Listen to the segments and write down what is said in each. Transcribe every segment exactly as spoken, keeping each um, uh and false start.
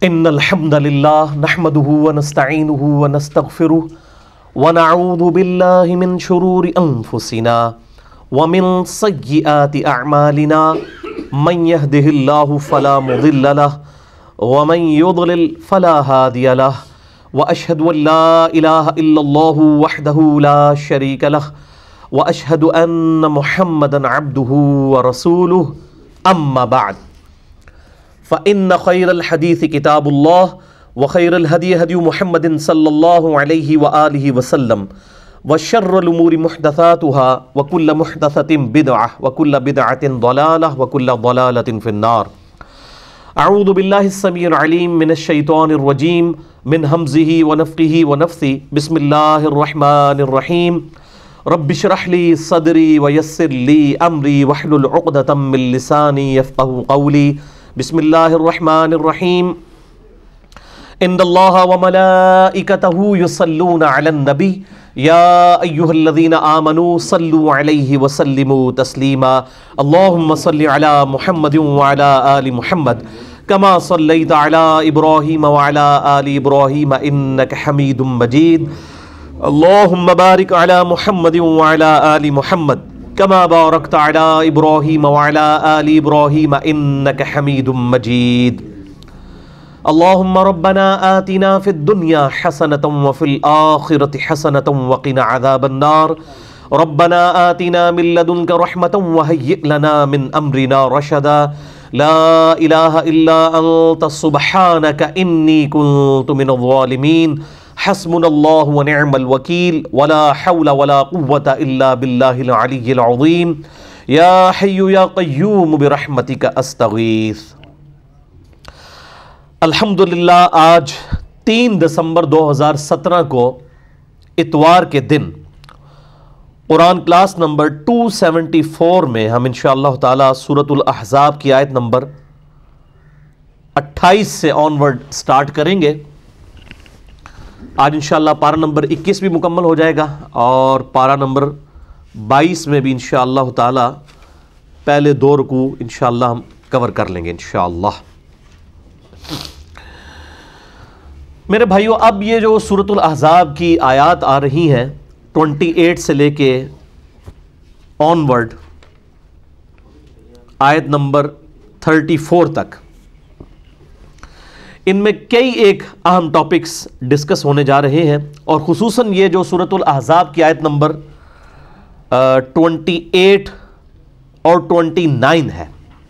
ان الحمد للہ نحمده ونستعینه ونستغفره ونعوذ باللہ من شرور انفسنا ومن سیئات اعمالنا من يهده الله فلا مضل له ومن يضلل فلا هادي له واشهد ان لا اله الا الله وحده لا شريك له واشهد ان محمدا عبده ورسوله اما بعد فإن خير الحديث كتاب الله وخير الهدي هدي محمد صلى الله عليه وآله وسلم وشر الأمور محدثاتها وكل محدثة بدعة وكل بدعة ضلالة وكل ضلالة في النار. أعوذ بالله السميع العليم من الشيطان الرجيم من همزه ونفخه ونفثه. بسم الله الرحمن الرحيم. رب اشرح لي صدري ويسر لي أمري واحلل عقدة من لساني يفقهوا قولي. بسم اللہ الرحمن الرحیم. ان اللہ وملائکتہ یصلون علی النبی یا ایہا الذین آمنوا صلوا علیہ وسلموا تسلیما. اللہم صل علی محمد وعلی آل محمد کما صلیت علی ابراہیم وعلی آل ابراہیم انک حمید مجید. اللہم بارک علی محمد وعلی آل محمد كما باركت على إبراهيم وعلى آل إبراهيم إنك حميد مجيد. اللهم ربنا آتنا في الدنيا حسنة وفي الآخرة حسنة وقنا عذاب النار. ربنا آتنا من لدنك رحمة وهيئ لنا من أمرنا رشدا. لا إله إلا أنت سبحانك إني كنت من الظالمين. حسبنا اللہ ونعم الوکیل ولا حول ولا قوة الا باللہ العلی العظیم. یا حی یا قیوم برحمتک استغیث. الحمدللہ آج تین دسمبر دو ہزار سترہ کو اتوار کے دن قرآن کلاس نمبر دو سو چوہتر میں ہم انشاءاللہ تعالی سورۃ الاحزاب کی آیت نمبر اٹھائیس سے آنورڈ سٹارٹ کریں گے. آج انشاءاللہ پارہ نمبر اکیس بھی مکمل ہو جائے گا اور پارہ نمبر بائیس میں بھی انشاءاللہ تعالی پہلے دو رکوع انشاءاللہ ہم کور کر لیں گے انشاءاللہ. میرے بھائیو، اب یہ جو سورۃ الاحزاب کی آیات آ رہی ہیں اٹھائیس سے لے کے آنورڈ آیت نمبر چوتیس تک، ان میں کئی ایک اہم ٹاپکس ڈسکس ہونے جا رہے ہیں، اور خصوصاً یہ جو سورۃ الاحزاب کی آیت نمبر اٹھائیس اور انیس ہے،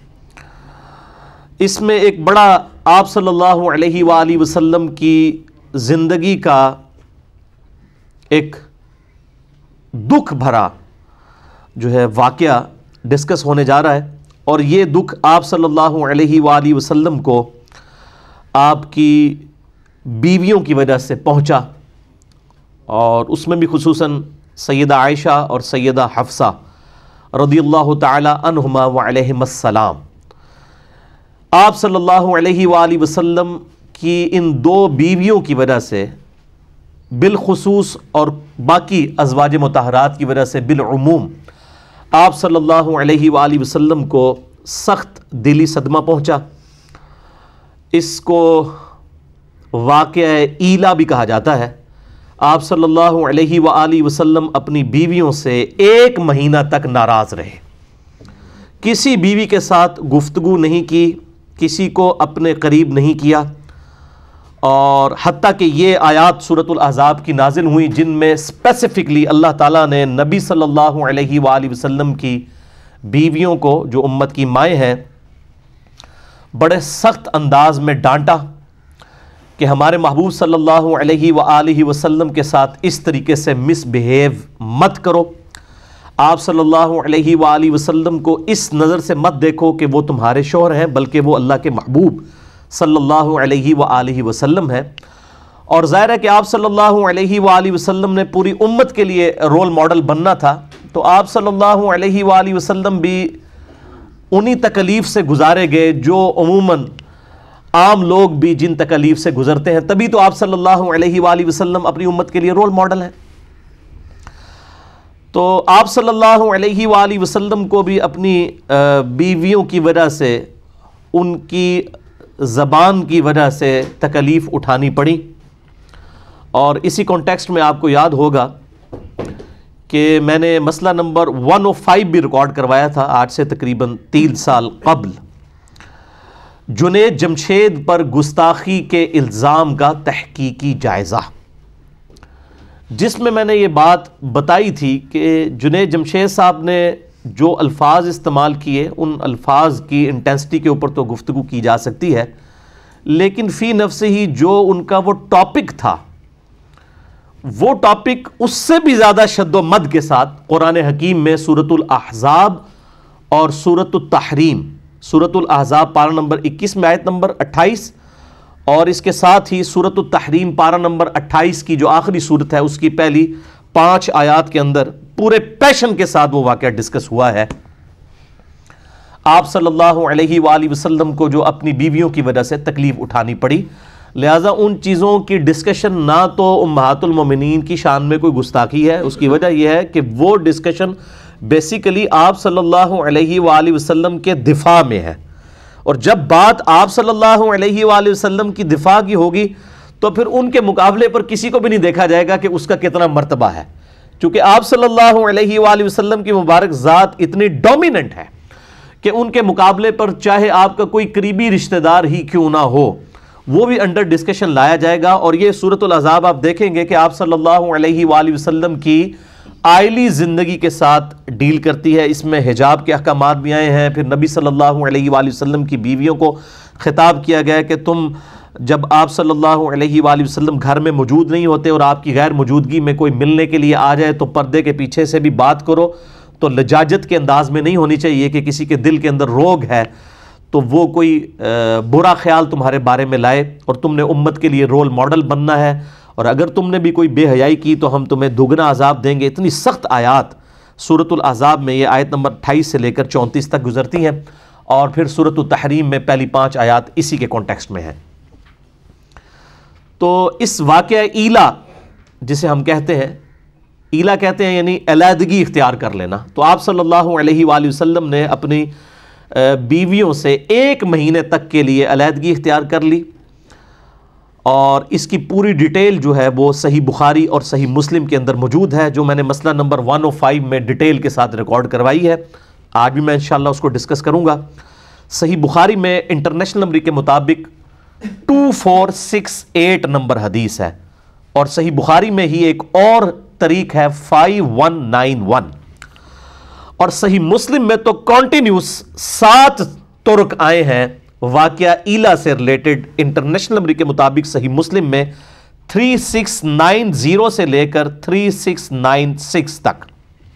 اس میں ایک بڑا آپ صلی اللہ علیہ وآلہ وسلم کی زندگی کا ایک دکھ بھرا جو ہے واقعہ ڈسکس ہونے جا رہا ہے. اور یہ دکھ آپ صلی اللہ علیہ وآلہ وسلم کو آپ کی بیویوں کی وجہ سے پہنچا، اور اس میں بھی خصوصاً سیدہ عائشہ اور سیدہ حفصہ رضی اللہ تعالی عنہما وعلیہم السلام. آپ صلی اللہ علیہ وآلہ وسلم کی ان دو بیویوں کی وجہ سے بالخصوص اور باقی ازواج مطہرات کی وجہ سے بالعموم آپ صلی اللہ علیہ وآلہ وسلم کو سخت دلی صدمہ پہنچا. اس کو واقعہ ایلا بھی کہا جاتا ہے. آپ صلی اللہ علیہ وآلہ وسلم اپنی بیویوں سے ایک مہینہ تک ناراض رہے، کسی بیوی کے ساتھ گفتگو نہیں کی، کسی کو اپنے قریب نہیں کیا، اور حتیٰ کہ یہ آیات سورۃ الاحزاب کی نازل ہوئی جن میں اسپیسیفکلی اللہ تعالیٰ نے نبی صلی اللہ علیہ وآلہ وسلم کی بیویوں کو جو امت کی مائیں ہیں بڑے سخت انداز میں ڈانٹا کہ ہمارے محبوب صلی اللہ علیہ وآلہ وسلم کے ساتھ اس طریقے سے مس بیہیو مت کرو. آپ صلی اللہ علیہ وآلہ وسلم کو اس نظر سے مت دیکھو کہ وہ تمہارے شوہر ہیں، بلکہ وہ اللہ کے محبوب صلی اللہ علیہ وآلہ وسلم ہے. اور ظاہر ہے کہ آپ صلی اللہ علیہ وآلہ وسلم نے پوری امت کے لیے رول ماڈل بننا تھا، تو آپ صلی اللہ علیہ وآلہ وسلم بھی انہی تکلیف سے گزارے گئے جو عموماً عام لوگ بھی جن تکلیف سے گزرتے ہیں. تبھی تو آپ صلی اللہ علیہ وآلہ وسلم اپنی امت کے لیے رول ماڈل ہیں. تو آپ صلی اللہ علیہ وآلہ وسلم کو بھی اپنی بیویوں کی وجہ سے ان کی زبان کی وجہ سے تکلیف اٹھانی پڑی، اور اسی کانٹیکسٹ میں آپ کو یاد ہوگا کہ میں نے مسئلہ نمبر ایک سو پانچ بھی ریکارڈ کروایا تھا آج سے تقریباً تین سال قبل، جنید جمشید پر گستاخی کے الزام کا تحقیقی جائزہ، جس میں میں نے یہ بات بتائی تھی کہ جنید جمشید صاحب نے جو الفاظ استعمال کیے ان الفاظ کی انٹینسٹی کے اوپر تو گفتگو کی جا سکتی ہے، لیکن فی نفس ہی جو ان کا وہ ٹاپک تھا، وہ ٹاپک اس سے بھی زیادہ شد و مد کے ساتھ قرآن حکیم میں سورۃ الاحزاب اور سورۃ التحریم، سورۃ الاحزاب پارہ نمبر اکیس میں آیت نمبر اٹھائیس، اور اس کے ساتھ ہی سورۃ التحریم پارہ نمبر اٹھائیس کی جو آخری سورت ہے اس کی پہلی پانچ آیات کے اندر پورے پیشن کے ساتھ وہ واقعہ ڈسکس ہوا ہے۔ آپ صلی اللہ علیہ وآلہ وسلم کو جو اپنی بیویوں کی وجہ سے تکلیف اٹھانی پڑی، لہٰذا ان چیزوں کی ڈسکشن نہ تو امہات المومنین کی شان میں کوئی گستاخی ہے، اس کی وجہ یہ ہے کہ وہ ڈسکشن بیسیکلی آپ صلی اللہ علیہ وآلہ وسلم کے دفاع میں ہے، اور جب بات آپ صلی اللہ علیہ وآلہ وسلم کی دفاع کی ہوگی تو پھر ان کے مقابلے پر کسی کو بھی نہیں دیکھا جائے گا کہ اس کا کتنا مرتبہ ہے، چونکہ آپ صلی اللہ علیہ وآلہ وسلم کی مبارک ذات اتنی ڈومیننٹ ہے کہ ان کے مقابلے پر چاہے آپ کا کوئی قریبی رشتہ دار ہی کیوں نہ ہو وہ بھی انڈر ڈسکشن لایا جائے گا۔ اور یہ سورۃ الاحزاب آپ دیکھیں گے کہ آپ صلی اللہ علیہ وآلہ وسلم کی آئلی زندگی کے ساتھ ڈیل کرتی ہے، اس میں حجاب کے احکامات بھی آئے ہیں، پھر نبی صلی اللہ علیہ وآلہ وسلم کی بیویوں کو خطاب کیا گیا کہ تم جب آپ صلی اللہ علیہ وآلہ وسلم گھر میں موجود نہیں ہوتے اور آپ کی غیر موجودگی میں کوئی ملنے کے لیے آ جائے تو پردے کے پیچھے سے بھی بات کرو، تو لجاجت کے انداز میں نہیں ہونی چاہیے کہ کسی کے دل کے اندر روگ ہے تو وہ کوئی برا خیال تمہارے بارے میں لائے، اور تم نے امت کے لیے رول ماڈل بننا ہے، اور اگر تم نے بھی کوئی بے حیائی کی تو ہم تمہیں دگنا عذاب دیں گے۔ اتنی سخت آیات سورۃ الاحزاب میں یہ آیت نمبر اٹھائیس سے لے کر چونتیس تک گزرتی ہیں، اور پھر سورۃ التحریم میں پہلی پانچ آیات اسی کے کانٹیکسٹ میں ہیں۔ تو اس واقعہ ایلا جسے ہم کہتے ہیں، ایلا کہتے ہیں یعنی علیحدگی اختیار کر لینا، تو آپ صلی اللہ علیہ وآلہ وسلم نے اپنی بیویوں سے ایک مہینے تک کے لیے علیحدگی اختیار کر لی، اور اس کی پوری ڈیٹیل جو ہے وہ صحیح بخاری اور صحیح مسلم کے اندر موجود ہے، جو میں نے مسئلہ نمبر ایک سو پانچ میں ڈیٹیل کے ساتھ ریکارڈ کروائی ہے، آج بھی میں انشاءاللہ اس کو ڈسکس کروں گا۔ صحیح بخاری میں انٹرنیشنل نمبر کے مطابق two four six eight number حدیث ہے، اور صحیح بخاری میں ہی ایک اور طریق ہے فائیو ون نائن ون، اور صحیح مسلم میں تو کانٹینیوس سات طرق آئے ہیں واقعہ ایلا سے ریلیٹڈ۔ انٹرنیشنل نمبر کے مطابق صحیح مسلم میں تھری سکس نائن زیرو سے لے کر تھری سکس نائن سکس تک،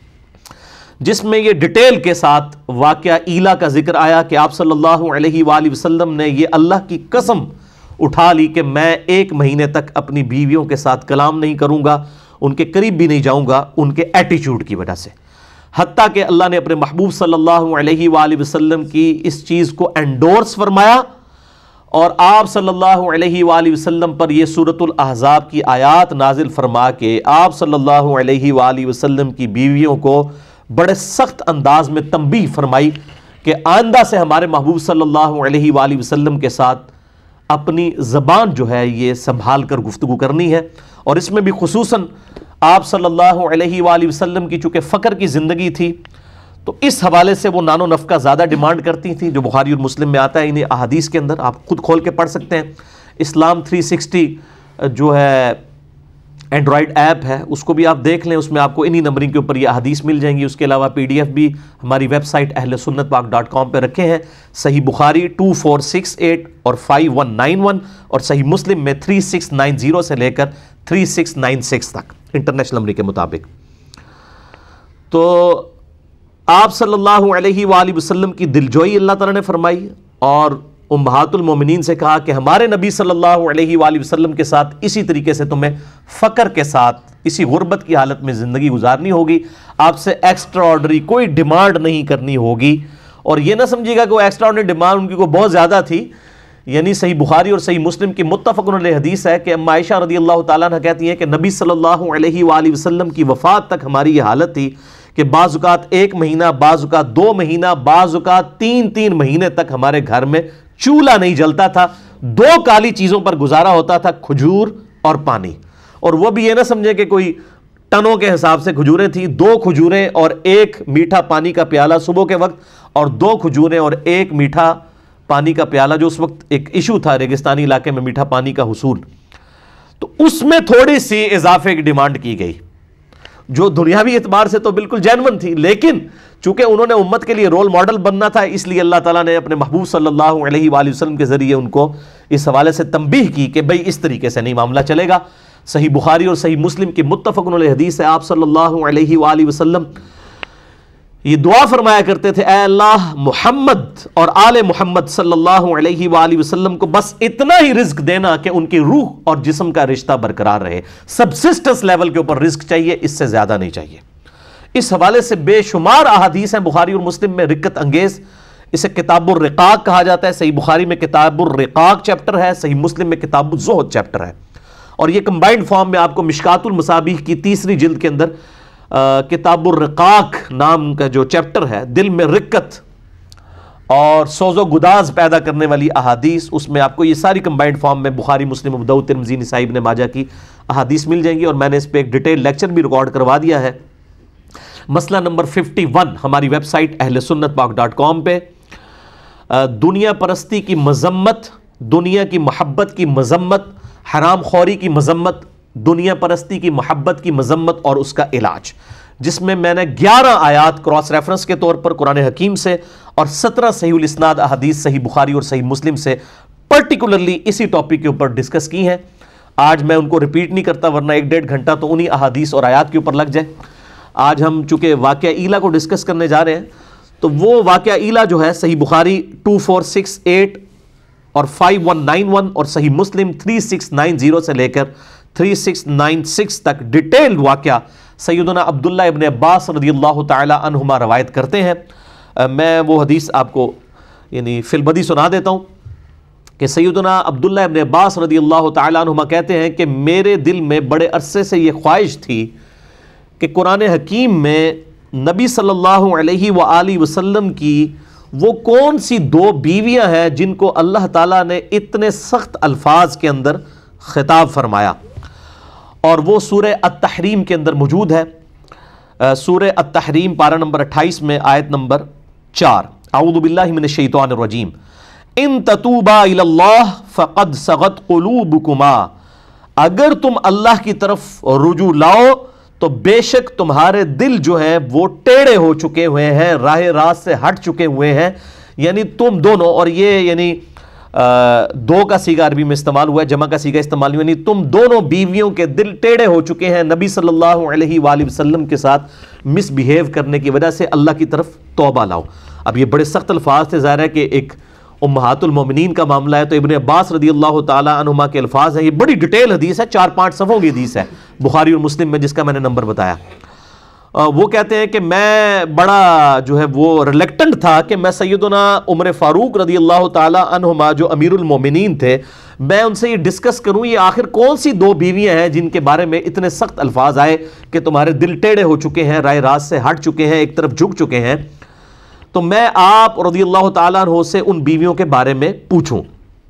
جس میں یہ ڈیٹیل کے ساتھ واقعہ ایلا کا ذکر آیا کہ آپ صلی اللہ علیہ وآلہ وسلم نے یہ اللہ کی قسم اٹھا لی کہ میں ایک مہینے تک اپنی بیویوں کے ساتھ کلام نہیں کروں گا، ان کے قریب بھی نہیں جاؤں گا ان کے ایٹیچیوڈ کی وجہ سے، حتیٰ کہ اللہ نے اپنے محبوب صلی اللہ علیہ وآلہ وسلم کی اس چیز کو انڈورس فرمایا، اور آپ صلی اللہ علیہ وآلہ وسلم پر یہ سورۃ الاحزاب کی آیات نازل فرما کے آپ صلی اللہ علیہ وآلہ وسلم کی بیویوں کو بڑے سخت انداز میں تنبیہ فرمائی کہ آئندہ سے ہمارے محبوب صلی اللہ علیہ وآلہ وسلم کے ساتھ اپنی زبان جو ہے یہ سنبھال کر گفتگو کرنی ہے، اور اس میں بھی خصوصاً آپ صلی اللہ علیہ وآلہ وسلم کی چونکہ فقر کی زندگی تھی تو اس حوالے سے وہ نان و نفقہ زیادہ ڈیمانڈ کرتی تھیں، جو بخاری اور مسلم میں آتا ہے انہیں احادیث کے اندر، آپ خود کھول کے پڑھ سکتے ہیں۔ اسلام تھری سکسٹی جو ہے اینڈرائڈ ایپ ہے اس کو بھی آپ دیکھ لیں، اس میں آپ کو انہی نمبرنگ کے اوپر یہ احادیث مل جائیں گی، اس کے علاوہ پی ڈی ایف بھی ہماری ویب سائٹ اہل سنت پاک ڈاٹ کام پہ رکھے ہیں، Sahih Bukhari two four six eight اور فائیو ون نائن ون، اور صحیح مسلم میں تھری سکس نائن زیرو سے لے کر تھری سکس نائن سکس تک انٹرنیشنل نمبر کے مطابق۔ تو آپ صلی اللہ علیہ وآلہ وسلم کی دلجوئی اللہ تعالیٰ نے فرمائی، اور امہات المومنین سے کہا کہ ہمارے نبی صلی اللہ علیہ وآلہ وسلم کے ساتھ اسی طریقے سے تمہیں فقر کے ساتھ اسی غربت کی حالت میں زندگی گزارنی ہوگی، آپ سے ایکسٹرا آرڈنری کوئی ڈیمانڈ نہیں کرنی ہوگی۔ اور یہ نہ سمجھیے گا کہ وہ ایکسٹرا آرڈنری ڈیمانڈ ان کی کوئی بہت زیادہ تھی، یعنی صحیح بخاری اور صحیح مسلم کی متفق علیہ حدیث ہے کہ ام عائشہ رضی اللہ تعالیٰ عنہ کہتی ہیں کہ نبی صلی اللہ علیہ وآلہ وسلم کی وفات تک ہماری یہ حالت تھی کہ بعض اوقات ایک مہینہ، بعض اوقات دو مہینہ، بعض اوقات تین تین مہینے تک ہمارے گھر میں چولہا نہیں جلتا تھا، دو کالی چیزوں پر گزارا ہوتا تھا، کھجور اور پانی. اور وہ بھی یہ نہ سمجھے کہ کوئی ٹنوں کے حساب سے کھجوریں تھیں، دو کھجوریں اور ایک میٹھا پانی کا پیالہ صبح کے وقت، اور دو کھجوریں اور ایک میٹھا پانی کا پیالہ، جو اس وقت ایک ایشو تھا ریگستانی علاقے میں میٹھا پانی کا حصول. تو اس میں تھوڑی سی اضافے کی ڈیمانڈ کی گئی جو دنیاوی اعتبار سے تو بالکل جینون تھی، لیکن چونکہ انہوں نے امت کے لیے رول ماڈل بننا تھا، اس لیے اللہ تعالیٰ نے اپنے محبوب صلی اللہ علیہ وآلہ وسلم کے ذریعے ان کو اس حوالے سے تنبیہ کی کہ بھئی اس طریقے سے نہیں معاملہ چلے گا. صحیح بخاری اور صحیح مسلم کی متفق علیہ حدیث ہے، آپ صلی اللہ علیہ وآلہ وسلم یہ دعا فرمایا کرتے تھے، اے اللہ محمد اور آل محمد صلی اللہ علیہ وآلہ وسلم کو بس اتنا ہی رزق دینا کہ ان کی روح اور جسم کا رشتہ برقرار رہے. سبسسٹنس لیول کے اوپر رزق چاہیے، اس سے زیادہ نہیں چاہیے. اس حوالے سے بے شمار احادیث ہیں بخاری اور مسلم میں رقت انگیز. اسے کتاب الرقاق کہا جاتا ہے. صحیح بخاری میں کتاب الرقاق چیپٹر ہے، صحیح مسلم میں کتاب الزہد چیپٹر ہے، اور یہ کمبائنڈ فارم میں آپ کو مشکات المصابیح کی تیسری جلد کے اندر کتاب الرقاق نام کا جو چیپٹر ہے، دل میں رقت اور سوز و گداز پیدا کرنے والی احادیث، اس میں آپ کو یہ ساری کمبائنڈ فارم میں بخاری مسلم ابو داؤد ترمذی نسائی ابن ماجہ کی احادیث مل جائیں گی. اور میں نے اس پہ ایک ڈیٹیل لیکچر بھی ریکارڈ کروا دیا ہے. مسئلہ نمبر ففٹی ون ہماری ویب سائٹ اہل سنت پاک ڈاٹ کام پہ دنیا پرستی کی مذمت، دنیا کی محبت کی مذمت، حرام خوری کی مذمت، دنیا پرستی کی محبت کی مذمت اور اس کا علاج، جس میں میں نے گیارہ آیات کراس ریفرنس کے طور پر قرآن حکیم سے اور سترہ صحیح الاسناد احادیث صحیح بخاری اور صحیح مسلم سے پرٹیکولرلی اسی ٹاپک کے اوپر ڈسکس کی ہیں. آج میں ان کو ریپیٹ نہیں کرتا ورنہ ایک ڈیڑھ گھنٹہ تو انہی احادیث اور آیات کے اوپر لگ جائے. آج ہم چونکہ واقعہ ایلا کو ڈسکس کرنے جا رہے ہیں، تو وہ واقعہ ایلا جو ہے Sahih Bukhari two four six eight اور فائیو ون نائن ون اور Sahih Muslim three six nine zero سے لے کر تھری سکس نائن سکس تک ڈیٹیلڈ واقعہ سیدنا عبداللہ ابن عباس رضی اللہ تعالی عنہما روایت کرتے ہیں. میں وہ حدیث آپ کو یعنی فی البدی سنا دیتا ہوں کہ سیدنا عبداللہ ابن عباس رضی اللہ تعالی عنہما کہتے ہیں کہ میرے دل میں بڑے عرصے سے یہ خواہش تھی کہ قرآن حکیم میں نبی صلی اللہ علیہ وآلہ وسلم کی وہ کون سی دو بیویاں ہیں جن کو اللہ تعالیٰ نے اتنے سخت الفاظ کے اندر خطاب فرمایا، اور وہ سورہ التحریم کے اندر موجود ہے. سورہ التحریم پارہ نمبر اٹھائیس میں آیت نمبر چار، اعوذ باللہ من الشیطان الرجیم، ان تتوبا الی اللہ فقد صغت قلوبکما، اگر تم اللہ کی طرف رجوع لاؤ تو بے شک تمہارے دل جو ہیں وہ ٹیڑے ہو چکے ہوئے ہیں، راہ راست سے ہٹ چکے ہوئے ہیں. یعنی تم دونوں، اور یہ یعنی دو کا سیگا عربی میں استعمال ہوا ہے، جمع کا سیگا استعمال ہوا، یعنی تم دونوں بیویوں کے دل ٹیڑے ہو چکے ہیں نبی صلی اللہ علیہ وآلہ وسلم کے ساتھ مس بیہیو کرنے کی وجہ سے، اللہ کی طرف توبہ لاؤ. اب یہ بڑے سخت الفاظ تھے، ظاہر ہے کہ ایک امہات المومنین کا معاملہ ہے، تو ابن عباس رضی اللہ تعالی عنہما کے الفاظ ہیں. یہ بڑی ڈیٹیل حدیث ہے، چار پانچ صفحوں کی حدیث ہے بخاری اور مسلم میں، جس کا میں نے نمبر بتایا. وہ کہتے ہیں کہ میں بڑا جو ہے وہ ریلیکٹنٹ تھا کہ میں سیدنا عمر فاروق رضی اللہ تعالی عنہما جو امیر المومنین تھے، میں ان سے یہ ڈسکس کروں یہ آخر کون سی دو بیویاں ہیں جن کے بارے میں اتنے سخت الفاظ آئے کہ تمہارے دل ٹیڑے ہو چکے ہیں، رائے راست سے ہٹ چکے ہیں، ایک طرف جھک چکے ہیں. تو میں آپ رضی اللہ تعالیٰ عنہ سے ان بیویوں کے بارے میں پوچھوں.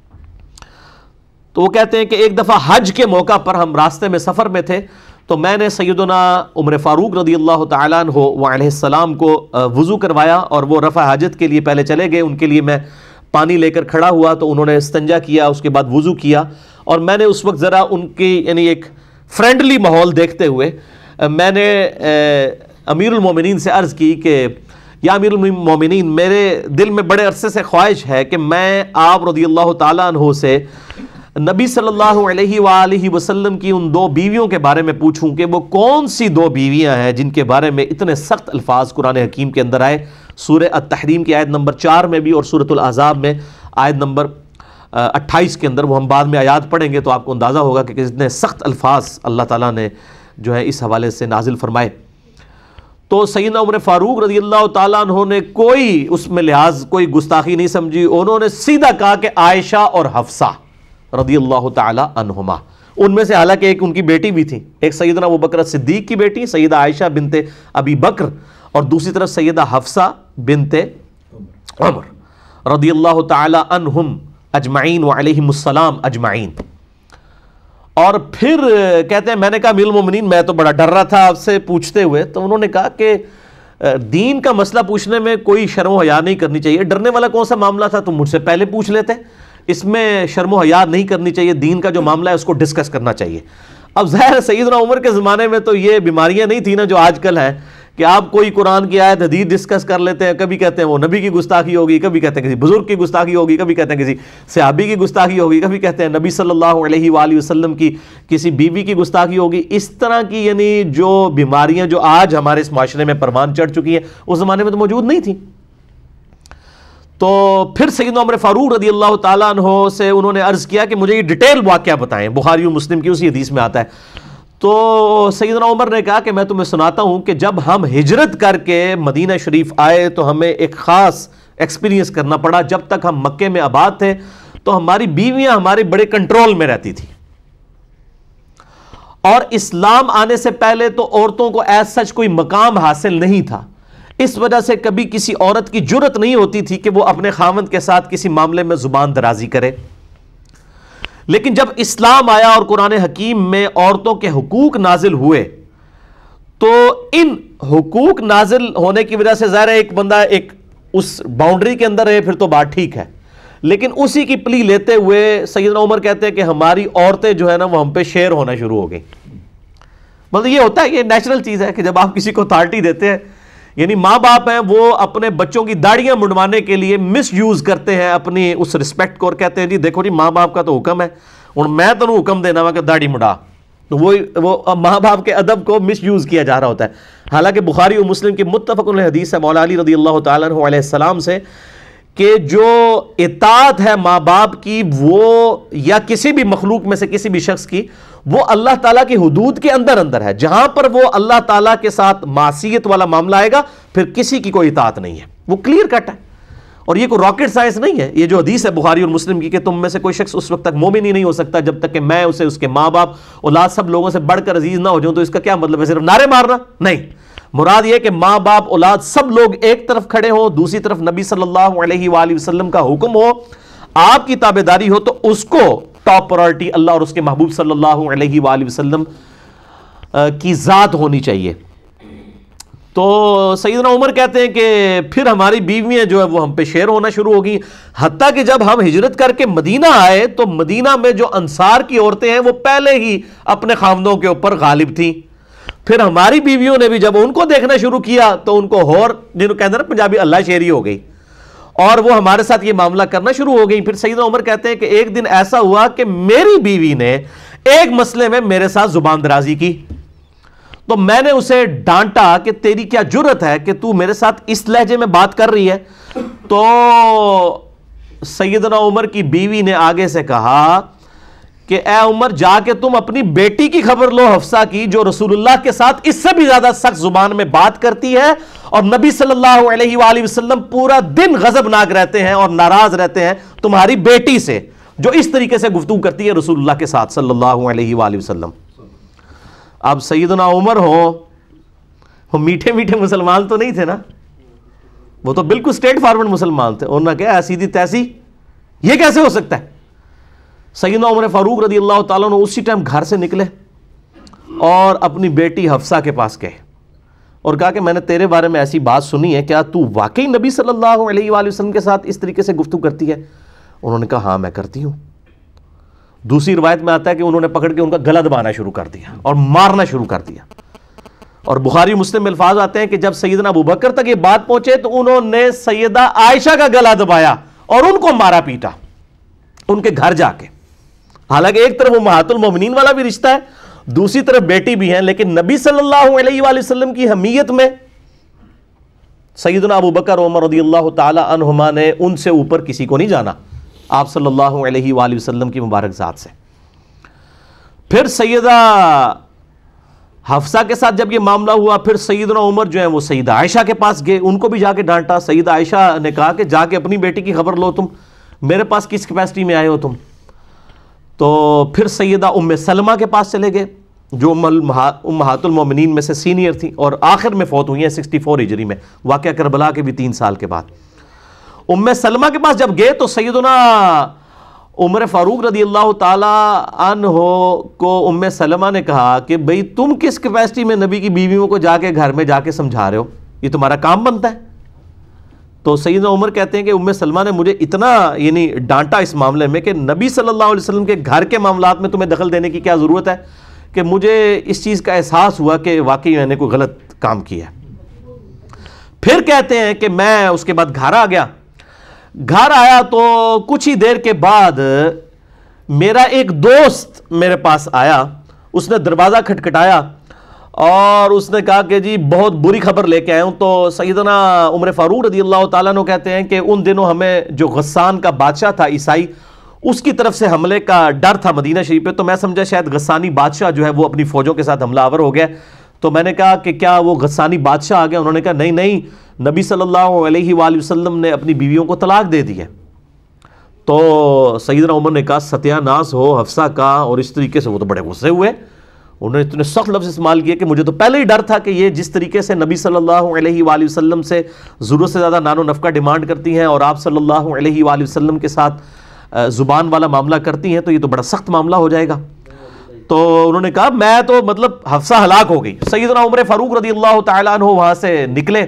تو وہ کہتے ہیں کہ ایک دفعہ حج کے موقع پر ہم راستے میں سفر میں تھے، تو میں نے سیدنا عمر فاروق رضی اللہ تعالیٰ عنہ وعلیہ السلام کو وضو کروایا، اور وہ رفع حاجت کے لیے پہلے چلے گئے، ان کے لیے میں پانی لے کر کھڑا ہوا، تو انہوں نے استنجا کیا، اس کے بعد وضو کیا، اور میں نے اس وقت ذرا ان کی یعنی ایک فرینڈلی ماحول دیکھتے ہوئے میں نے امیر المومنین سے عرض کی کہ یا امیر المومنین، میرے دل میں بڑے عرصے سے خواہش ہے کہ میں آپ رضی اللہ تعالیٰ عنہ سے نبی صلی اللہ علیہ وآلہ وسلم کی ان دو بیویوں کے بارے میں پوچھوں کہ وہ کون سی دو بیویاں ہیں جن کے بارے میں اتنے سخت الفاظ قرآن حکیم کے اندر آئے. سورہ التحریم کی آیت نمبر چار میں بھی اور سورۃ الاحزاب میں آیت نمبر اٹھائیس کے اندر، وہ ہم بعد میں آیات پڑھیں گے تو آپ کو اندازہ ہوگا کہ کتنے سخت الفاظ اللہ تعالیٰ نے جو ہے اس حوالے سے نازل فرمائے. تو سیدنا عمر فاروق رضی اللہ تعالیٰ عنہ نے کوئی اس میں لحاظ کوئی گستاخی نہیں سمجھی، انہوں نے سیدھا کہا کہ عائشہ اور حفصہ رضی اللہ تعالی عنہما، ان میں سے حالانکہ ایک ان کی بیٹی بھی تھی، ایک سیدنا ابو بکر صدیق کی بیٹی سیدہ عائشہ بنت ابی بکر، اور دوسری طرف سیدہ حفصہ بنت عمر رضی اللہ تعالی عنہم اجمعین وعلیہم السلام اجمعین. اور پھر کہتے ہیں میں نے کہا امیر المومنین میں تو بڑا ڈر رہا تھا آپ سے پوچھتے ہوئے. تو انہوں نے کہا کہ دین کا مسئلہ پوچھنے میں کوئی شرم و حیا نہیں کرنی چاہیے. ڈرنے والا کون سا معاملہ تھا؟ تم مجھ سے پہلے پوچھ لیتے. اس میں شرم و حیا نہیں کرنی چاہیے. دین کا جو معاملہ ہے اس کو ڈسکس کرنا چاہیے. اب ظاہر سیدنا عمر کے زمانے میں تو یہ بیماریاں نہیں تھیں نا جو آج کل ہیں کہ آپ کوئی قرآن کی آیت حدیث ڈسکس کر لیتے ہیں. کبھی کہتے ہیں وہ نبی کی گستاخی ہوگی, کبھی کہتے ہیں کسی بزرگ کی گستاخی ہوگی, کبھی کہتے ہیں کسی صحابی کی گستاخی ہوگی, کبھی کہتے ہیں نبی صلی اللہ علیہ وآلہ وسلم کی کسی بیوی کی گستاخی ہوگی. اس طرح کی یعنی جو بیماریاں جو آج ہمارے اس معاشرے میں پروان چڑھ چکی ہیں اس زمانے میں تو موجود نہیں تھیں. تو پھر سیدنا عمر فاروق رضی اللہ تعالیٰ عنہ سے انہوں نے عرض کیا کہ مجھے یہ ڈیٹیل واقعہ بتائیں. بخاری و مسلم کی اسی حدیث میں آتا ہے. تو سیدنا عمر نے کہا کہ میں تمہیں سناتا ہوں کہ جب ہم ہجرت کر کے مدینہ شریف آئے تو ہمیں ایک خاص ایکسپیرینس کرنا پڑا. جب تک ہم مکے میں آباد تھے تو ہماری بیویاں ہمارے بڑے کنٹرول میں رہتی تھی, اور اسلام آنے سے پہلے تو عورتوں کو ایز سچ کوئی مقام حاصل نہیں تھا. اس وجہ سے کبھی کسی عورت کی جرت نہیں ہوتی تھی کہ وہ اپنے خاوند کے ساتھ کسی معاملے میں زبان درازی کرے. لیکن جب اسلام آیا اور قرآن حکیم میں عورتوں کے حقوق نازل ہوئے تو ان حقوق نازل ہونے کی وجہ سے ظاہر ہے ایک بندہ ایک اس باؤنڈری کے اندر ہے پھر تو بات ٹھیک ہے, لیکن اسی کی پلی لیتے ہوئے سیدنا عمر کہتے ہیں کہ ہماری عورتیں جو ہے نا وہ ہم پہ شیر ہونا شروع ہو گئی. مطلب یہ ہوتا ہے, یہ نیچرل چیز ہے کہ جب آپ کسی کو اتھارٹی دیتے ہیں, یعنی ماں باپ ہیں وہ اپنے بچوں کی داڑیاں منڈوانے کے لیے مس یوز کرتے ہیں اپنی اس رسپیکٹ کو, اور کہتے ہیں جی دیکھو جی ماں باپ کا تو حکم ہے, اور میں تو حکم دینا ہوا کہ داڑھی مڈا. تو وہ وہ ماں باپ کے ادب کو مس یوز کیا جا رہا ہوتا ہے. حالانکہ بخاری و مسلم کی متفق علیہ حدیث ہے مولا علی رضی اللہ تعالیٰ عنہ علیہ السلام سے کہ جو اطاعت ہے ماں باپ کی وہ یا کسی بھی مخلوق میں سے کسی بھی شخص کی, وہ اللہ تعالیٰ کی حدود کے اندر اندر ہے. جہاں پر وہ اللہ تعالیٰ کے ساتھ معصیت والا معاملہ آئے گا پھر کسی کی کوئی اطاعت نہیں ہے. وہ کلیئر کٹ ہے, اور یہ کوئی راکٹ سائنس نہیں ہے. یہ جو حدیث ہے بخاری اور مسلم کی کہ تم میں سے کوئی شخص اس وقت تک مومن ہی نہیں ہو سکتا جب تک کہ میں اسے اس کے ماں باپ اولاد سب لوگوں سے بڑھ کر عزیز نہ ہو جاؤں. تو اس کا کیا مطلب ہے صرف نعرے مارنا؟ نہیں, مراد یہ کہ ماں باپ اولاد سب لوگ ایک طرف کھڑے ہوں, دوسری طرف نبی صلی اللہ علیہ وآلہ وسلم کا حکم ہو, آپ کی تابعداری ہو, تو اس کو ٹاپ پرائرٹی اللہ اور اس کے محبوب صلی اللہ علیہ وآلہ وسلم کی ذات ہونی چاہیے. تو سیدنا عمر کہتے ہیں کہ پھر ہماری بیویاں جو ہے وہ ہم پہ شیر ہونا شروع ہو گئی, حتیٰ کہ جب ہم ہجرت کر کے مدینہ آئے تو مدینہ میں جو انصار کی عورتیں ہیں وہ پہلے ہی اپنے خاوندوں کے اوپر غالب تھیں. پھر ہماری بیویوں نے بھی جب ان کو دیکھنا شروع کیا تو ان کو ہور جنہوں کہتے ہیں نا پنجابی اللہ شیری ہو گئی, اور وہ ہمارے ساتھ یہ معاملہ کرنا شروع ہو گئی. پھر سیدنا عمر کہتے ہیں کہ ایک دن ایسا ہوا کہ میری بیوی نے ایک مسئلے میں میرے ساتھ زبان درازی کی, تو میں نے اسے ڈانٹا کہ تیری کیا جرت ہے کہ تو میرے ساتھ اس لہجے میں بات کر رہی ہے. تو سیدنا عمر کی بیوی نے آگے سے کہا کہ اے عمر جا کے تم اپنی بیٹی کی خبر لو حفصہ کی, جو رسول اللہ کے ساتھ اس سے بھی زیادہ سخت زبان میں بات کرتی ہے, اور نبی صلی اللہ علیہ وآلہ وسلم پورا دن غضبناک رہتے ہیں اور ناراض رہتے ہیں تمہاری بیٹی سے جو اس طریقے سے گفتگو کرتی ہے رسول اللہ کے ساتھ صلی اللہ علیہ وآلہ وسلم. اب سیدنا عمر ہوں وہ میٹھے میٹھے مسلمان تو نہیں تھے نا, وہ تو بالکل سٹریٹ فارورڈ مسلمان تھے. انہوں نے کہا سیدھی تیسی یہ کیسے ہو سکتا ہے. سیدنا عمر فاروق رضی اللہ تعالیٰ عنہ اسی ٹائم گھر سے نکلے اور اپنی بیٹی حفصہ کے پاس گئے اور کہا کہ میں نے تیرے بارے میں ایسی بات سنی ہے, کیا تو واقعی نبی صلی اللہ علیہ وآلہ وسلم کے ساتھ اس طریقے سے گفتگو کرتی ہے؟ انہوں نے کہا ہاں میں کرتی ہوں. دوسری روایت میں آتا ہے کہ انہوں نے پکڑ کے ان کا گلا دبانا شروع کر دیا اور مارنا شروع کر دیا. اور بخاری مسلم میں الفاظ آتے ہیں کہ جب سیدنا ابو بکر تک یہ بات پہنچے تو انہوں نے سیدہ عائشہ کا گلا دبایا اور ان کو مارا پیٹا ان کے گھر جا کے. حالانکہ ایک طرف امہات المومنین والا بھی رشتہ ہے, دوسری طرف بیٹی بھی ہیں, لیکن نبی صلی اللہ علیہ وآلہ وسلم کی حمیت میں سیدنا ابو بکر عمر رضی اللہ تعالی عنہما نے ان سے اوپر کسی کو نہیں جانا آپ صلی اللہ علیہ وآلہ وسلم کی مبارک ذات سے. پھر سیدہ حفصہ کے ساتھ جب یہ معاملہ ہوا پھر سیدنا عمر جو ہیں وہ سیدہ عائشہ کے پاس گئے, ان کو بھی جا کے ڈانٹا. سیدہ عائشہ نے کہا کہ جا کے اپنی بیٹی کی خبر لو, تم میرے پاس کس کیپیسٹی میں آئے ہو تم. تو پھر سیدہ ام سلمہ کے پاس چلے گئے جو امہات المومنین میں سے سینئر تھیں اور آخر میں فوت ہوئی ہیں سکسٹی فور ہجری میں, واقعہ کربلا کے بھی تین سال کے بعد. ام سلمہ کے پاس جب گئے تو سیدنا عمر فاروق رضی اللہ تعالی عنہ کو ام سلمہ نے کہا کہ بھئی تم کس کیپیسٹی میں نبی کی بیویوں کو جا کے گھر میں جا کے سمجھا رہے ہو، یہ تمہارا کام بنتا ہے؟ تو سیدنا عمر کہتے ہیں کہ ام سلمہ نے مجھے اتنا یعنی ڈانٹا اس معاملے میں کہ نبی صلی اللہ علیہ وسلم کے گھر کے معاملات میں تمہیں دخل دینے کی کیا ضرورت ہے، کہ مجھے اس چیز کا احساس ہوا کہ واقعی میں نے کوئی غلط کام کیا ہے۔ پھر کہتے ہیں کہ میں اس کے بعد گھر آ گیا، گھر آیا تو کچھ ہی دیر کے بعد میرا ایک دوست میرے پاس آیا، اس نے دروازہ کھٹکھٹایا اور اس نے کہا کہ جی بہت بری خبر لے کے آیا ہوں۔ تو سیدنا عمر فاروق رضی اللہ تعالیٰ عنہ کہتے ہیں کہ ان دنوں ہمیں جو غسان کا بادشاہ تھا عیسائی، اس کی طرف سے حملے کا ڈر تھا مدینہ شریف پہ، تو میں سمجھا شاید غسانی بادشاہ جو ہے وہ اپنی فوجوں کے ساتھ حملہ آور ہو گیا۔ تو میں نے کہا کہ کیا وہ غسانی بادشاہ آ گیا؟ انہوں نے کہا نہیں نہیں، نبی صلی اللہ علیہ وآلہ وسلم نے اپنی بیویوں کو طلاق دے دی ہے۔ تو سیدنا عمر نے کہا ستیہ ناس ہو حفصہ کا، اور اس طریقے سے وہ تو بڑے غصے ہوئے، انہوں نے اتنے سخت لفظ استعمال کیے کہ مجھے تو پہلے ہی ڈر تھا کہ یہ جس طریقے سے نبی صلی اللہ علیہ وآلہ وسلم سے ضرورت سے زیادہ نان و نفقہ ڈیمانڈ کرتی ہیں اور آپ صلی اللہ علیہ وآلہ وسلم کے ساتھ زبان والا معاملہ کرتی ہیں، تو یہ تو بڑا سخت معاملہ ہو جائے گا۔ تو انہوں نے کہا میں تو مطلب حفصہ ہلاک ہو گئی۔ سیدنا عمر فاروق رضی اللہ تعالیٰ عنہ وہاں سے نکلے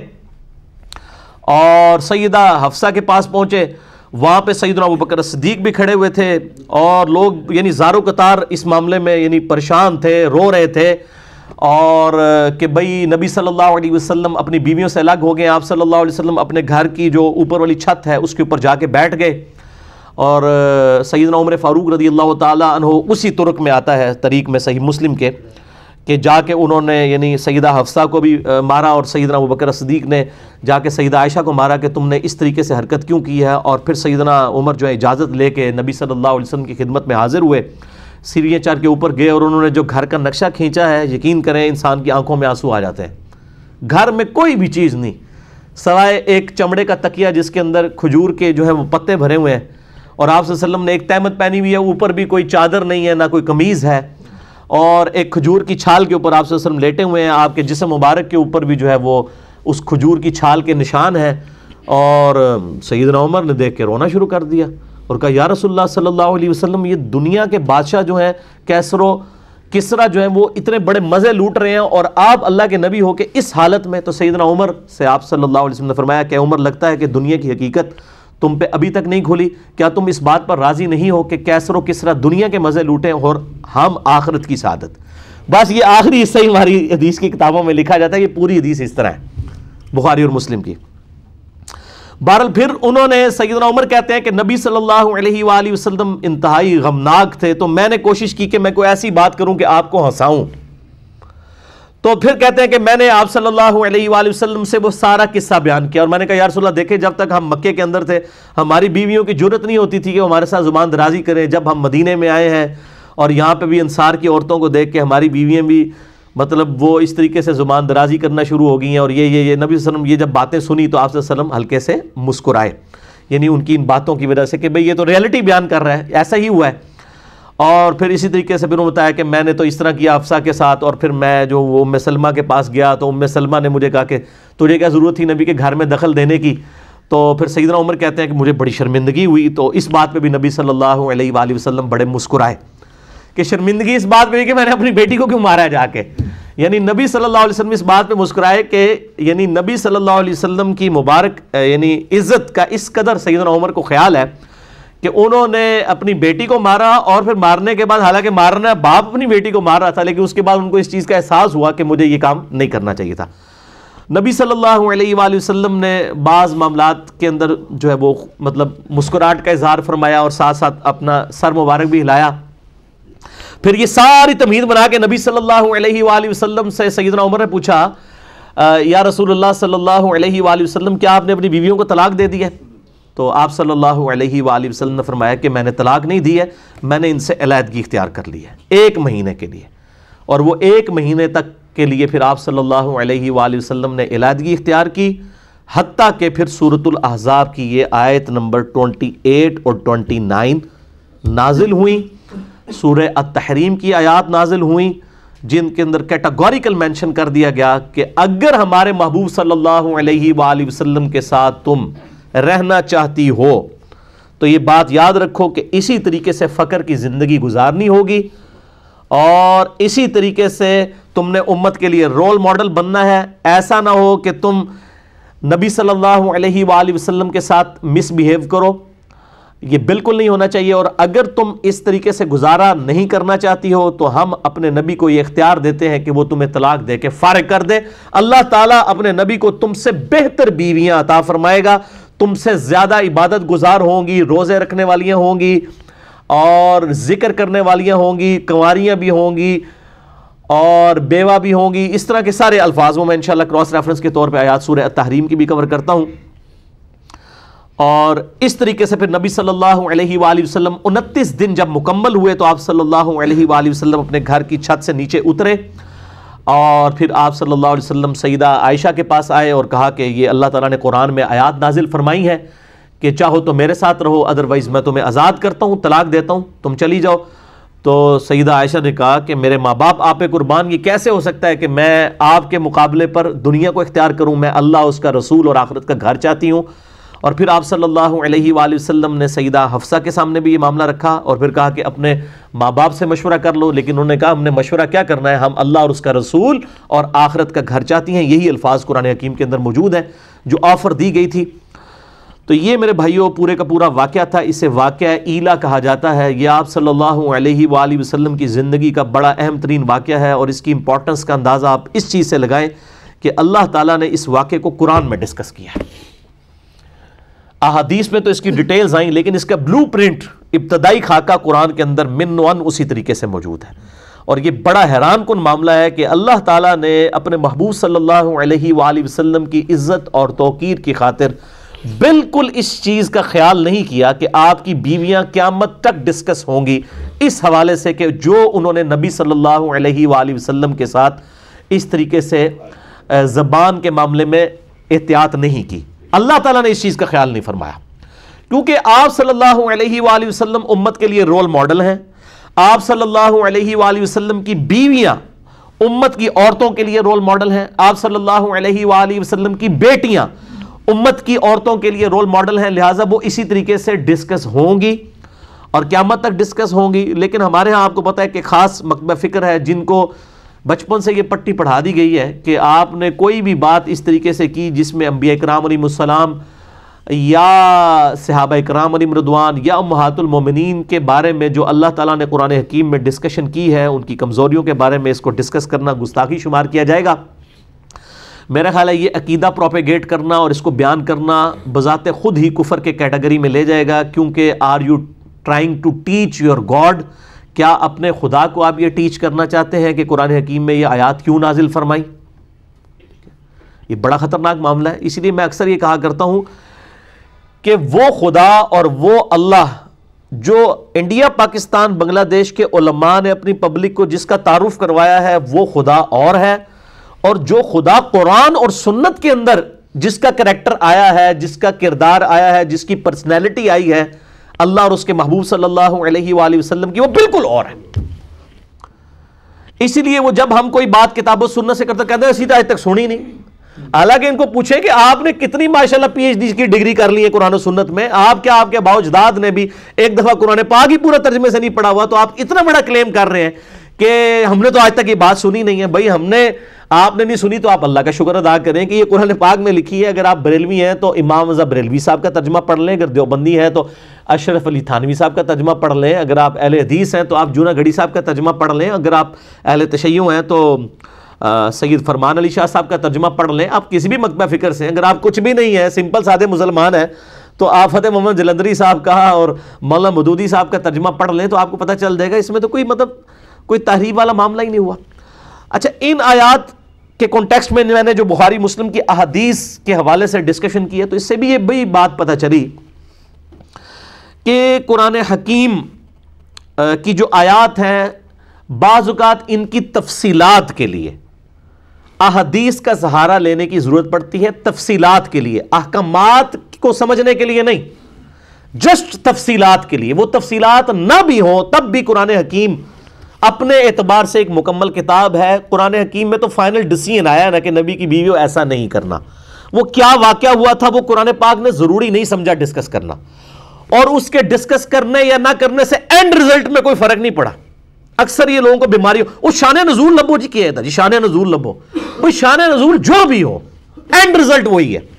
اور سیدہ حفصہ کے پاس پہنچے، وہاں پہ سیدنا ابوبکر صدیق بھی کھڑے ہوئے تھے اور لوگ یعنی زارو قطار اس معاملے میں یعنی پریشان تھے، رو رہے تھے، اور کہ بھئی نبی صلی اللہ علیہ وسلم اپنی بیویوں سے الگ ہو گئے۔ آپ صلی اللہ علیہ وسلم اپنے گھر کی جو اوپر والی چھت ہے اس کے اوپر جا کے بیٹھ گئے، اور سیدنا عمر فاروق رضی اللہ تعالیٰ عنہ اسی طرق میں آتا ہے طریق میں صحیح مسلم کے کہ جا کے انہوں نے یعنی سیدہ حفصہ کو بھی مارا، اور سیدنا ابوبکر صدیق نے جا کے سیدہ عائشہ کو مارا کہ تم نے اس طریقے سے حرکت کیوں کی ہے۔ اور پھر سیدنا عمر جو ہے اجازت لے کے نبی صلی اللہ علیہ وسلم کی خدمت میں حاضر ہوئے، سیڑھیاں چڑھ کے اوپر گئے اور انہوں نے جو گھر کا نقشہ کھینچا ہے، یقین کریں انسان کی آنکھوں میں آنسو آ جاتے ہیں۔ گھر میں کوئی بھی چیز نہیں سوائے ایک چمڑے کا تکیہ جس کے اندر کھجور کے جو ہے وہ پتے بھرے ہوئے ہیں، اور آپ صلی اللہ علیہ وسلم نے ایک تہمت پہنی ہوئی ہے، اوپر بھی کوئی چادر نہیں ہے، نہ کوئی قمیض ہے، اور ایک کھجور کی چھال کے اوپر آپ صلی اللہ علیہ وسلم لیٹے ہوئے ہیں، آپ کے جسم مبارک کے اوپر بھی جو ہے وہ اس کھجور کی چھال کے نشان ہیں۔ اور سیدنا عمر نے دیکھ کے رونا شروع کر دیا اور کہا یا رسول اللہ صلی اللہ علیہ وسلم، یہ دنیا کے بادشاہ جو ہیں کیسر و کسرا جو ہیں وہ اتنے بڑے مزے لوٹ رہے ہیں، اور آپ اللہ کے نبی ہو کے اس حالت میں۔ تو سیدنا عمر سے آپ صلی اللہ علیہ وسلم نے فرمایا کہ عمر لگتا ہے کہ دنیا کی حقیقت تم پہ ابھی تک نہیں کھلی، کیا تم اس بات پر راضی نہیں ہو کہ کیسر و کسرا دنیا کے مزے لوٹیں اور ہم آخرت کی سعادت؟ بس یہ آخری حصہ ہی ہماری حدیث کی کتابوں میں لکھا جاتا ہے، یہ پوری حدیث اس طرح ہے بخاری اور مسلم کی۔ بہرحال پھر انہوں نے سیدنا عمر کہتے ہیں کہ نبی صلی اللہ علیہ وآلہ وسلم انتہائی غمناک تھے، تو میں نے کوشش کی کہ میں کوئی ایسی بات کروں کہ آپ کو ہنساؤں۔ تو پھر کہتے ہیں کہ میں نے آپ صلی اللہ علیہ وآلہ وسلم سے وہ سارا قصہ بیان کیا، اور میں نے کہا یا رسول اللہ دیکھیں جب تک ہم مکے کے اندر تھے ہماری بیویوں کی جرت نہیں ہوتی تھی کہ وہ ہمارے ساتھ زبان درازی کریں، جب ہم مدینے میں آئے ہیں اور یہاں پہ بھی انصار کی عورتوں کو دیکھ کے ہماری بیویاں بھی مطلب وہ اس طریقے سے زبان درازی کرنا شروع ہو گئی ہیں، اور یہ یہ یہ نبی صلی اللہ علیہ وسلم یہ جب باتیں سنی تو آپ صلی اللہ علیہ وسلم ہلکے سے مسکرائے، یعنی ان کی ان باتوں کی وجہ سے کہ بھئی یہ تو ریئلٹی بیان کر رہا ہے، ایسا ہی ہوا ہے۔ اور پھر اسی طریقے سے پھر انہوں نے بتایا کہ میں نے تو اس طرح کیا حفصہ کے ساتھ، اور پھر میں جو وہ ام سلمہ کے پاس گیا تو ام سلمہ نے مجھے کہا کہ تجھے کیا ضرورت تھی نبی کے گھر میں دخل دینے کی؟ تو پھر سیدنا عمر کہتے ہیں کہ مجھے بڑی شرمندگی ہوئی، تو اس بات پہ بھی نبی صلی اللہ علیہ وآلہ وسلم بڑے مسکرائے کہ شرمندگی اس بات پہ بھی کہ میں نے اپنی بیٹی کو کیوں مارا ہے جا کے، یعنی نبی صلی اللہ علیہ وسلم اس بات پہ مسکرائے کہ یعنی نبی صلی اللہ علیہ وسلم کی مبارک یعنی عزت کا اس قدر سیدنا عمر کو خیال ہے کہ انہوں نے اپنی بیٹی کو مارا، اور پھر مارنے کے بعد حالانکہ مارنا باپ اپنی بیٹی کو مار رہا تھا، لیکن اس کے بعد ان کو اس چیز کا احساس ہوا کہ مجھے یہ کام نہیں کرنا چاہیے تھا۔ نبی صلی اللہ علیہ وآلہ وسلم نے بعض معاملات کے اندر جو ہے وہ مطلب مسکراہٹ کا اظہار فرمایا اور ساتھ ساتھ اپنا سر مبارک بھی ہلایا۔ پھر یہ ساری تمہید بنا کے نبی صلی اللہ علیہ وآلہ وسلم سے سیدنا عمر نے پوچھا یا رسول اللہ صلی اللہ علیہ وآلہ وسلم کیا آپ نے اپنی بیویوں کو طلاق دے دی ہے؟ تو آپ صلی اللہ علیہ وآلہ وسلم نے فرمایا کہ میں نے طلاق نہیں دی ہے، میں نے ان سے علیحدگی اختیار کر لی ہے ایک مہینے کے لیے، اور وہ ایک مہینے تک کے لیے پھر آپ صلی اللہ علیہ وآلہ وسلم نے علیحدگی اختیار کی، حتیٰ کہ پھر سورۃ الاحزاب کی یہ آیت نمبر اٹھائیس اور انیس نازل ہوئیں، سورہ التحریم کی آیات نازل ہوئیں جن کے اندر کیٹاگوریکل مینشن کر دیا گیا کہ اگر ہمارے محبوب صلی اللہ علیہ وآلہ وسلم کے ساتھ تم رہنا چاہتی ہو تو یہ بات یاد رکھو کہ اسی طریقے سے فقر کی زندگی گزارنی ہوگی، اور اسی طریقے سے تم نے امت کے لیے رول ماڈل بننا ہے۔ ایسا نہ ہو کہ تم نبی صلی اللہ علیہ وآلہ وسلم کے ساتھ مس بیہیو کرو، یہ بالکل نہیں ہونا چاہیے۔ اور اگر تم اس طریقے سے گزارا نہیں کرنا چاہتی ہو تو ہم اپنے نبی کو یہ اختیار دیتے ہیں کہ وہ تمہیں طلاق دے کے فارغ کر دے۔ اللہ تعالیٰ اپنے نبی کو تم سے بہتر بیویاں عطا فرمائے گا، تم سے زیادہ عبادت گزار ہوں گی، روزے رکھنے والیاں ہوں گی، اور ذکر کرنے والیاں ہوں گی، کنواریاں بھی ہوں گی، اور بیوہ بھی ہوں گی۔ اس طرح کے سارے الفاظوں میں انشاءاللہ کراس ریفرنس کے طور پہ آیات سورہ التحریم کی بھی کور کرتا ہوں۔ اور اس طریقے سے پھر نبی صلی اللہ علیہ وآلہ وسلم انتیس دن جب مکمل ہوئے تو آپ صلی اللہ علیہ وآلہ وسلم اپنے گھر کی چھت سے نیچے اترے، اور پھر آپ صلی اللہ علیہ وسلم سیدہ عائشہ کے پاس آئے اور کہا کہ یہ اللہ تعالیٰ نے قرآن میں آیات نازل فرمائی ہے کہ چاہو تو میرے ساتھ رہو، ادروائز میں تمہیں آزاد کرتا ہوں، طلاق دیتا ہوں، تم چلی جاؤ۔ تو سیدہ عائشہ نے کہا کہ میرے ماں باپ آپ پہ قربان، یہ کیسے ہو سکتا ہے کہ میں آپ کے مقابلے پر دنیا کو اختیار کروں، میں اللہ، اس کا رسول اور آخرت کا گھر چاہتی ہوں۔ اور پھر آپ صلی اللہ علیہ وآلہ وسلم نے سیدہ حفصہ کے سامنے بھی یہ معاملہ رکھا، اور پھر کہا کہ اپنے ماں باپ سے مشورہ کر لو، لیکن انہوں نے کہا ہم نے مشورہ کیا کرنا ہے، ہم اللہ اور اس کا رسول اور آخرت کا گھر چاہتی ہیں۔ یہی الفاظ قرآن حکیم کے اندر موجود ہیں جو آفر دی گئی تھی۔ تو یہ میرے بھائیوں پورے کا پورا واقعہ تھا، اسے واقعہ ایلا کہا جاتا ہے۔ یہ آپ صلی اللہ علیہ وآلہ وسلم کی زندگی کا بڑا اہم ترین واقعہ ہے، اور اس کی امپورٹنس کا اندازہ آپ اس چیز سے لگائیں کہ اللہ تعالیٰ نے اس واقعے کو قرآن میں ڈسکس کیا ہے۔ احادیث میں تو اس کی ڈیٹیلز آئیں، لیکن اس کا بلو پرنٹ، ابتدائی خاکہ قرآن کے اندر من ون اسی طریقے سے موجود ہے۔ اور یہ بڑا حیران کن معاملہ ہے کہ اللہ تعالیٰ نے اپنے محبوب صلی اللہ علیہ وآلہ وسلم کی عزت اور توقیر کی خاطر بالکل اس چیز کا خیال نہیں کیا کہ آپ کی بیویاں قیامت تک ڈسکس ہوں گی، اس حوالے سے کہ جو انہوں نے نبی صلی اللہ علیہ وآلہ وسلم کے ساتھ اس طریقے سے زبان کے معاملے میں احتیاط نہیں کی۔ اللہ تعالیٰ نے اس چیز کا خیال نہیں فرمایا، کیونکہ آپ صلی اللہ علیہ وآلہ وسلم امت کے لیے رول ماڈل ہیں۔ آپ صلی اللہ علیہ وآلہ وسلم کی بیویاں امت کی عورتوں کے لیے رول ماڈل ہیں۔ آپ صلی اللہ علیہ وآلہ وسلم کی بیٹیاں امت کی عورتوں کے لیے رول ماڈل ہیں، لہٰذا وہ اسی طریقے سے ڈسکس ہوں گی اور قیامت تک ڈسکس ہوں گی۔ لیکن ہمارے ہاں آپ کو پتہ ہے کہ خاص مکتبہ فکر ہے جن کو بچپن سے یہ پٹی پڑھا دی گئی ہے کہ آپ نے کوئی بھی بات اس طریقے سے کی جس میں انبیاء کرام علیہ السلام یا صحابہ کرام علیہ رضوان یا امہات المومنین کے بارے میں جو اللہ تعالیٰ نے قرآن حکیم میں ڈسکشن کی ہے، ان کی کمزوریوں کے بارے میں اس کو ڈسکس کرنا گستاخی شمار کیا جائے گا۔ میرا خیال ہے یہ عقیدہ پروپیگیٹ کرنا اور اس کو بیان کرنا بذات خود ہی کفر کے کیٹیگری میں لے جائے گا، کیونکہ are you trying to teach your god, کیا اپنے خدا کو آپ یہ ٹیچ کرنا چاہتے ہیں کہ قرآن حکیم میں یہ آیات کیوں نازل فرمائی؟ یہ بڑا خطرناک معاملہ ہے۔ اسی لیے میں اکثر یہ کہا کرتا ہوں کہ وہ خدا اور وہ اللہ جو انڈیا، پاکستان، بنگلہ دیش کے علماء نے اپنی پبلک کو جس کا تعارف کروایا ہے وہ خدا اور ہے، اور جو خدا قرآن اور سنت کے اندر جس کا کریکٹر آیا ہے، جس کا کردار آیا ہے، جس کی پرسنالٹی آئی ہے اللہ اور اس کے محبوب صلی اللہ علیہ وآلہ وسلم کی، وہ بالکل اور ہے۔ اسی لیے وہ جب ہم کوئی بات کتاب و سنت سے کرتے کہتے ہیں سیدھا آج تک سنی نہیں، حالانکہ ان کو پوچھیں کہ آپ نے کتنی ماشاءاللہ پی ایچ ڈی کی ڈگری کر لی ہے قرآن و سنت میں، آپ کیا آپ کے باؤ اجداد نے بھی ایک دفعہ قرآن پاک ہی پورا ترجمے سے نہیں پڑھا ہوا، تو آپ اتنا بڑا کلیم کر رہے ہیں کہ ہم نے تو آج تک یہ بات سنی نہیں ہے۔ بھائی ہم نے، آپ نے نہیں سنی تو آپ اللہ کا شکر ادا کریں کہ یہ قرآن پاک میں لکھی ہے۔ اگر آپ بریلوی ہیں تو امام رضا بریلوی صاحب کا ترجمہ پڑھ لیں، اگر دیوبندی ہے تو اشرف علی تھانوی صاحب کا ترجمہ پڑھ لیں، اگر آپ اہل حدیث ہیں تو آپ جونا گھڑی صاحب کا ترجمہ پڑھ لیں، اگر آپ اہل تشیع ہیں تو سید فرمان علی شاہ صاحب کا ترجمہ پڑھ لیں، آپ کسی بھی مکتبہ فکر سے، اگر آپ کچھ بھی نہیں ہے، سمپل سادے مسلمان ہیں، تو آپ فتح محمد جلندری صاحب کا اور مولانا مودودی صاحب کا ترجمہ پڑھ لیں تو آپ کو پتہ چل جائے گا اس میں تو کوئی مطلب کوئی تحریف والا معاملہ ہی نہیں ہوا۔ اچھا، ان آیات کے کانٹیکسٹ میں میں نے جو بخاری مسلم کی احادیث کے حوالے سے ڈسکشن کی ہے تو اس سے بھی یہ بڑی بات پتہ چلی کہ قرآن حکیم کی جو آیات ہیں بعض اوقات ان کی تفصیلات کے لیے احادیث کا سہارا لینے کی ضرورت پڑتی ہے، تفصیلات کے لیے، احکامات کو سمجھنے کے لیے نہیں، جسٹ تفصیلات کے لیے۔ وہ تفصیلات نہ بھی ہوں تب بھی قرآن حکیم اپنے اعتبار سے ایک مکمل کتاب ہے۔ قرآن حکیم میں تو فائنل ڈیسیژن آیا نا کہ نبی کی بیویوں ایسا نہیں کرنا، وہ کیا واقعہ ہوا تھا وہ قرآن پاک نے ضروری نہیں سمجھا ڈسکس کرنا، اور اس کے ڈسکس کرنے یا نہ کرنے سے اینڈ رزلٹ میں کوئی فرق نہیں پڑا۔ اکثر یہ لوگوں کو بیماری ہو، وہ شان نزول لبو جی کیا تھا جی، شان نزول لبو، کوئی شان نزول جو بھی ہو اینڈ رزلٹ وہی ہے۔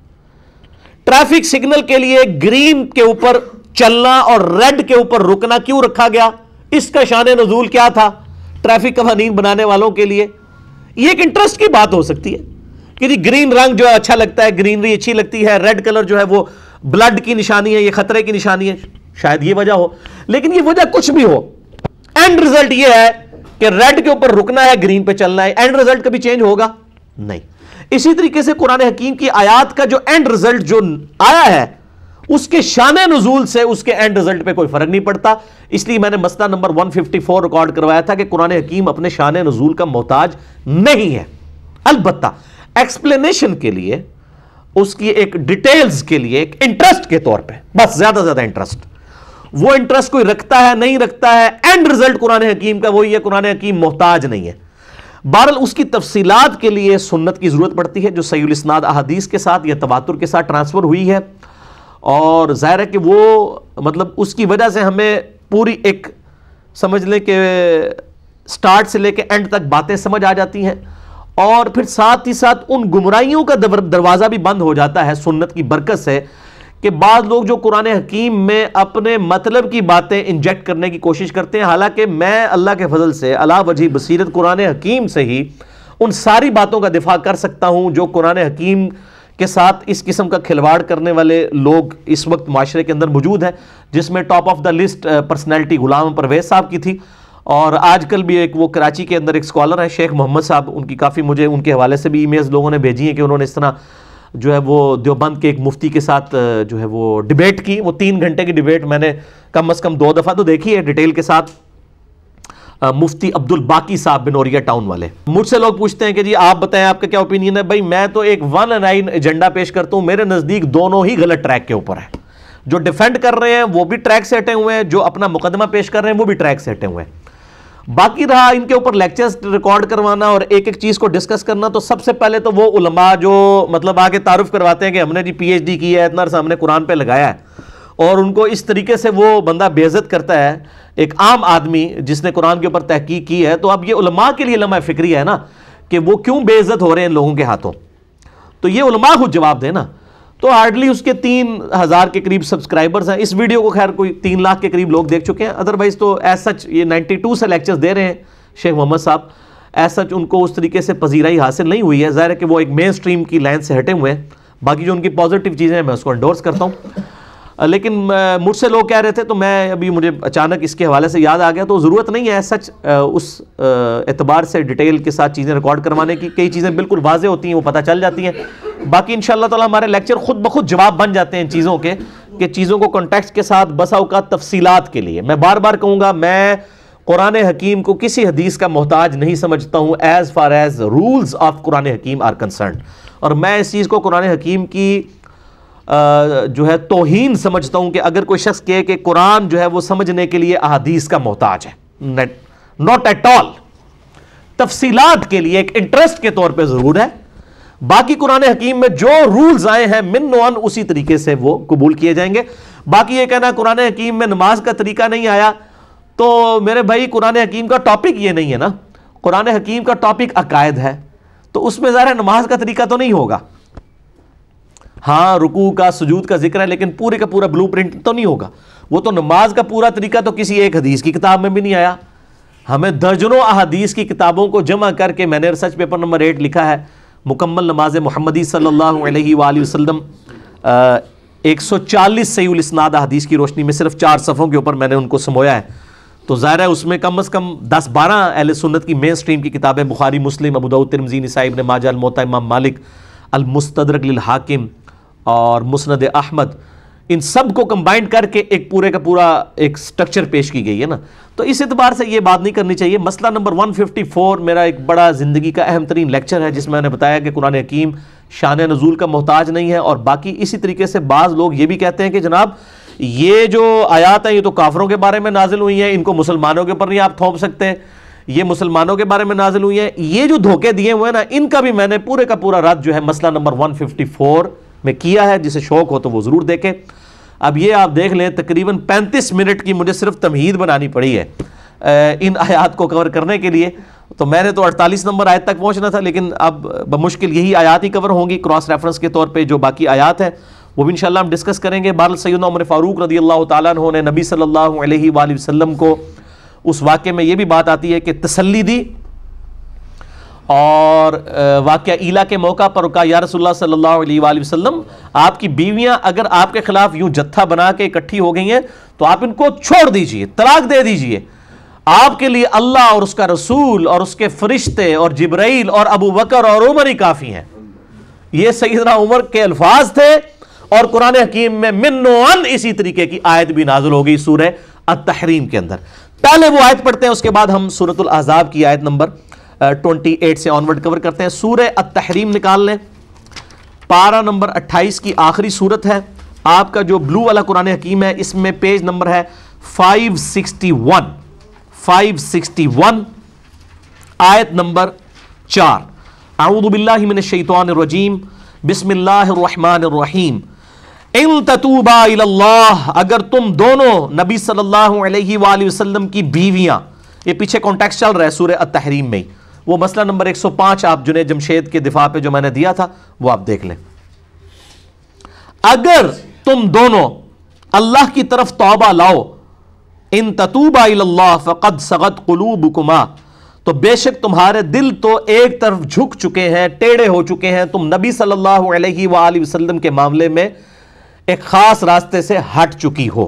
ٹریفک سگنل کے لیے گرین کے اوپر چلنا اور ریڈ کے اوپر رکنا کیوں رکھا گیا؟ اس کا شان نزول کیا تھا ٹریفک قوانین بنانے والوں کے لیے؟ یہ ایک انٹرسٹ کی بات ہو سکتی ہے کہ جی گرین رنگ جو ہے اچھا لگتا ہے، گرینری اچھی لگتی ہے، ریڈ کلر جو ہے وہ بلڈ کی نشانی ہے، یہ خطرے کی نشانی ہے، شاید یہ وجہ ہو۔ لیکن یہ وجہ کچھ بھی ہو، اینڈ رزلٹ یہ ہے کہ ریڈ کے اوپر رکنا ہے، گرین پہ چلنا ہے۔ اینڈ رزلٹ کبھی چینج ہوگا نہیں۔ اسی طریقے سے قرآن حکیم کی آیات کا جو اینڈ رزلٹ جو آیا ہے اس کے شان نزول سے اس کے اینڈ رزلٹ پہ کوئی فرق نہیں پڑتا۔ اس لیے میں نے مسئلہ نمبر ایک سو چون ریکارڈ کروایا تھا کہ قرآن حکیم اپنے شان نزول کا محتاج نہیں ہے، البتہ ایکسپلینیشن کے لیے، اس کی ایک ڈیٹیلز کے لیے، ایک انٹرسٹ کے طور پہ، بس زیادہ زیادہ انٹرسٹ، وہ انٹرسٹ کوئی رکھتا ہے نہیں رکھتا ہے، اینڈ رزلٹ قرآن حکیم کا وہی ہے، قرآن حکیم محتاج نہیں ہے۔ بہرحال اس کی تفصیلات کے لیے سنت کی ضرورت پڑتی ہے جو صحیح الاسناد احادیث کے ساتھ یا تواتر کے ساتھ ٹرانسفر ہوئی ہے، اور ظاہر ہے کہ وہ مطلب اس کی وجہ سے ہمیں پوری ایک سمجھ لیں کہ سٹارٹ سے لے کے اینڈ تک باتیں سمجھ آ جاتی ہیں، اور پھر ساتھ ہی ساتھ ان گمراہیوں کا دروازہ بھی بند ہو جاتا ہے سنت کی برکت سے، کہ بعض لوگ جو قرآن حکیم میں اپنے مطلب کی باتیں انجیکٹ کرنے کی کوشش کرتے ہیں، حالانکہ میں اللہ کے فضل سے علا وجہ بصیرت قرآن حکیم سے ہی ان ساری باتوں کا دفاع کر سکتا ہوں جو قرآن حکیم کے ساتھ اس قسم کا کھلواڑ کرنے والے لوگ اس وقت معاشرے کے اندر موجود ہیں، جس میں top of the list personality Ghulam Parvez صاحب کی تھی، اور آج کل بھی ایک وہ کراچی کے اندر ایک سکولر ہے شیخ محمد صاحب، ان کی کافی مجھے ان کے حوالے سے بھی ای میلز لوگوں نے بھیجی ہیں کہ انہوں نے اس طرح جو ہے وہ دیوبند کے ایک مفتی کے ساتھ جو ہے وہ ڈیبیٹ کی، وہ تین گھنٹے کی ڈیبیٹ میں نے کم از کم دو دفعہ تو دیکھی ہے ڈیٹیل کے ساتھ، مفتی عبد الباقی صاحب بنوریا ٹاؤن والے۔ مجھ سے لوگ پوچھتے ہیں کہ جی آپ بتائیں آپ کا کیا اوپینین ہے؟ بھائی میں تو ایک ون لائن ایجنڈا پیش کرتا ہوں، میرے نزدیک دونوں ہی غلط ٹریک کے اوپر ہیں، جو ڈیفینڈ کر رہے ہیں وہ بھی ٹریک سے ہٹے ہوئے ہیں، جو اپنا مقدمہ پیش کر رہے ہیں وہ بھی ٹریک سے ہٹے ہوئے ہیں۔ باقی رہا ان کے اوپر لیکچرز ریکارڈ کروانا اور ایک ایک چیز کو ڈسکس کرنا، تو سب سے پہلے تو وہ علماء جو مطلب آگے تعارف کرواتے ہیں کہ ہم نے جی پی ایچ ڈی کی ہے، اتنا عرصہ ہم نے قرآن پہ لگایا ہے، اور ان کو اس طریقے سے وہ بندہ بے عزت کرتا ہے ایک عام آدمی جس نے قرآن کے اوپر تحقیق کی ہے، تو اب یہ علماء کے لیے لمحہ فکری ہے نا کہ وہ کیوں بے عزت ہو رہے ہیں ان لوگوں کے ہاتھوں، تو یہ علماء خود جواب دیں نا۔ تو ہارڈلی اس کے تین ہزار کے قریب سبسکرائبرز ہیں، اس ویڈیو کو خیر کوئی تین لاکھ کے قریب لوگ دیکھ چکے ہیں، ادروائز تو ایز سچ یہ نائنٹی ٹو سے لیکچرز دے رہے ہیں شیخ محمد صاحب، ایز سچ ان کو اس طریقے سے پذیرائی حاصل نہیں ہوئی ہے، ظاہر ہے کہ وہ ایک مین سٹریم کی لائن سے ہٹے ہوئے ہیں، باقی جو ان کی پازیٹیو چیزیں ہیں میں اس کو انڈورس کرتا ہوں۔ لیکن مجھ سے لوگ کہہ رہے تھے، تو میں ابھی مجھے اچانک اس کے حوالے سے یاد آ گیا، تو ضرورت نہیں ہے سچ اس اعتبار سے ڈیٹیل کے ساتھ چیزیں ریکارڈ کروانے کی، کئی چیزیں بالکل واضح ہوتی ہیں وہ پتہ چل جاتی ہیں، باقی انشاءاللہ تعالی ہمارے لیکچر خود بخود جواب بن جاتے ہیں ان چیزوں کے، کہ چیزوں کو کنٹیکسٹ کے ساتھ بسا اوقات تفصیلات کے لیے میں بار بار کہوں گا، میں قرآن حکیم کو کسی حدیث کا محتاج نہیں سمجھتا ہوں as far as rules of Quran حکیم آر کنسرنڈ، اور میں اس چیز کو قرآن حکیم کی جو ہے توہین سمجھتا ہوں کہ اگر کوئی شخص کہے کہ قرآن جو ہے وہ سمجھنے کے لیے احادیث کا محتاج ہے، ناٹ ایٹ آل، تفصیلات کے لیے ایک انٹرسٹ کے طور پہ ضرور ہے، باقی قرآن حکیم میں جو رولز آئے ہیں من و عن اسی طریقے سے وہ قبول کیے جائیں گے۔ باقی یہ کہنا قرآن حکیم میں نماز کا طریقہ نہیں آیا، تو میرے بھائی قرآن حکیم کا ٹاپک یہ نہیں ہے نا، قرآن حکیم کا ٹاپک عقائد ہے، تو اس میں ظاہر ہے نماز کا طریقہ تو نہیں ہوگا، ہاں رکوع کا سجود کا ذکر ہے، لیکن پورے کا پورا بلو پرنٹ تو نہیں ہوگا، وہ تو نماز کا پورا طریقہ تو کسی ایک حدیث کی کتاب میں بھی نہیں آیا، ہمیں درجنوں احادیث کی کتابوں کو جمع کر کے میں نے ریسرچ پیپر نمبر ایٹ لکھا ہے، مکمل نماز محمدی صلی اللہ علیہ وآلہ وسلم، ایک سو چالیس صحیح الاسناد احادیث کی روشنی میں صرف چار صفحوں کے اوپر میں نے ان کو سمویا ہے، تو ظاہر ہے اس میں کم از کم دس بارہ اہل سنت کی مین سٹریم کی کتابیں، بخاری، مسلم، ابو داؤد، ترمذی، نسائی، ابن ماجہ، الموطا امام مالک، المستدرک للحاکم اور مسند احمد، ان سب کو کمبائنڈ کر کے ایک پورے کا پورا ایک سٹرکچر پیش کی گئی ہے نا، تو اس اعتبار سے یہ بات نہیں کرنی چاہیے۔ مسئلہ نمبر ایک سو چون میرا ایک بڑا زندگی کا اہم ترین لیکچر ہے، جس میں نے بتایا کہ قرآن حکیم شان نزول کا محتاج نہیں ہے، اور باقی اسی طریقے سے بعض لوگ یہ بھی کہتے ہیں کہ جناب یہ جو آیات ہیں یہ تو کافروں کے بارے میں نازل ہوئی ہیں، ان کو مسلمانوں کے اوپر نہیں آپ تھوپ سکتے، یہ مسلمانوں کے بارے میں نازل ہوئی ہیں. یہ جو دھوکے دیے ہوئے ہیں نا, ان کا بھی میں نے پورے کا پورا رد جو ہے مسئلہ نمبر ایک سو چون میں کیا ہے. جسے شوق ہو تو وہ ضرور دیکھیں. اب یہ آپ دیکھ لیں تقریباً پینتیس منٹ کی مجھے صرف تمہید بنانی پڑی ہے ان آیات کو کور کرنے کے لیے. تو میں نے تو اڑتالیس نمبر آیت تک پہنچنا تھا, لیکن اب بمشکل یہی آیات ہی کور ہوں گی کراس ریفرنس کے طور پہ. جو باقی آیات ہیں وہ بھی انشاءاللہ ہم ڈسکس کریں گے. بہرحال سیدنا عمر فاروق رضی اللہ تعالیٰ عنہ نے نبی صلی اللہ علیہ وآلہ وسلم کو اس واقعے میں یہ بھی بات آتی ہے کہ تسلی دی, اور واقعہ ایلا کے موقع پر کہا یا رسول اللہ صلی اللہ علیہ وآلہ وسلم, آپ کی بیویاں اگر آپ کے خلاف یوں جتھا بنا کے اکٹھی ہو گئی ہیں تو آپ ان کو چھوڑ دیجئے, طلاق دے دیجئے. آپ کے لیے اللہ اور اس کا رسول اور اس کے فرشتے اور جبرائیل اور ابو بکر اور عمر ہی کافی ہیں. یہ سیدنا عمر کے الفاظ تھے, اور قرآن حکیم میں من و عن اسی طریقے کی آیت بھی نازل ہو گئی سورہ التحریم کے اندر. پہلے وہ آیت پڑھتے ہیں, اس کے بعد ہم سورۃ الاحزاب کی آیت نمبر اٹھائیس سے آنورڈ کور کرتے ہیں. سورہ التحریم نکال لیں, پارہ نمبر اٹھائیس کی آخری سورت ہے. آپ کا جو بلو والا قرآن حکیم ہے اس میں پیج نمبر ہے پانچ سو اکسٹھ, پانچ سو اکسٹھ آیت نمبر چار. اعوذ باللہ من الشیطان الرجیم, بسم اللہ الرحمن الرحیم. ان تتوبا الی اللہ, اگر تم دونوں نبی صلی اللہ علیہ وآلہ وسلم کی بیویاں, یہ پیچھے کانٹیکسٹ چل رہا ہے سورہ التحریم میں, وہ مسئلہ نمبر ایک سو پانچ آپ جنید جمشید کے دفاع پہ جو میں نے دیا تھا وہ آپ دیکھ لیں. اگر تم دونوں اللہ کی طرف توبہ لاؤ, ان تتوبا الی اللہ فقد صغت قلوبکما, تو بے شک تمہارے دل تو ایک طرف جھک چکے ہیں, ٹیڑے ہو چکے ہیں, تم نبی صلی اللہ علیہ وآلہ وسلم کے معاملے میں ایک خاص راستے سے ہٹ چکی ہو.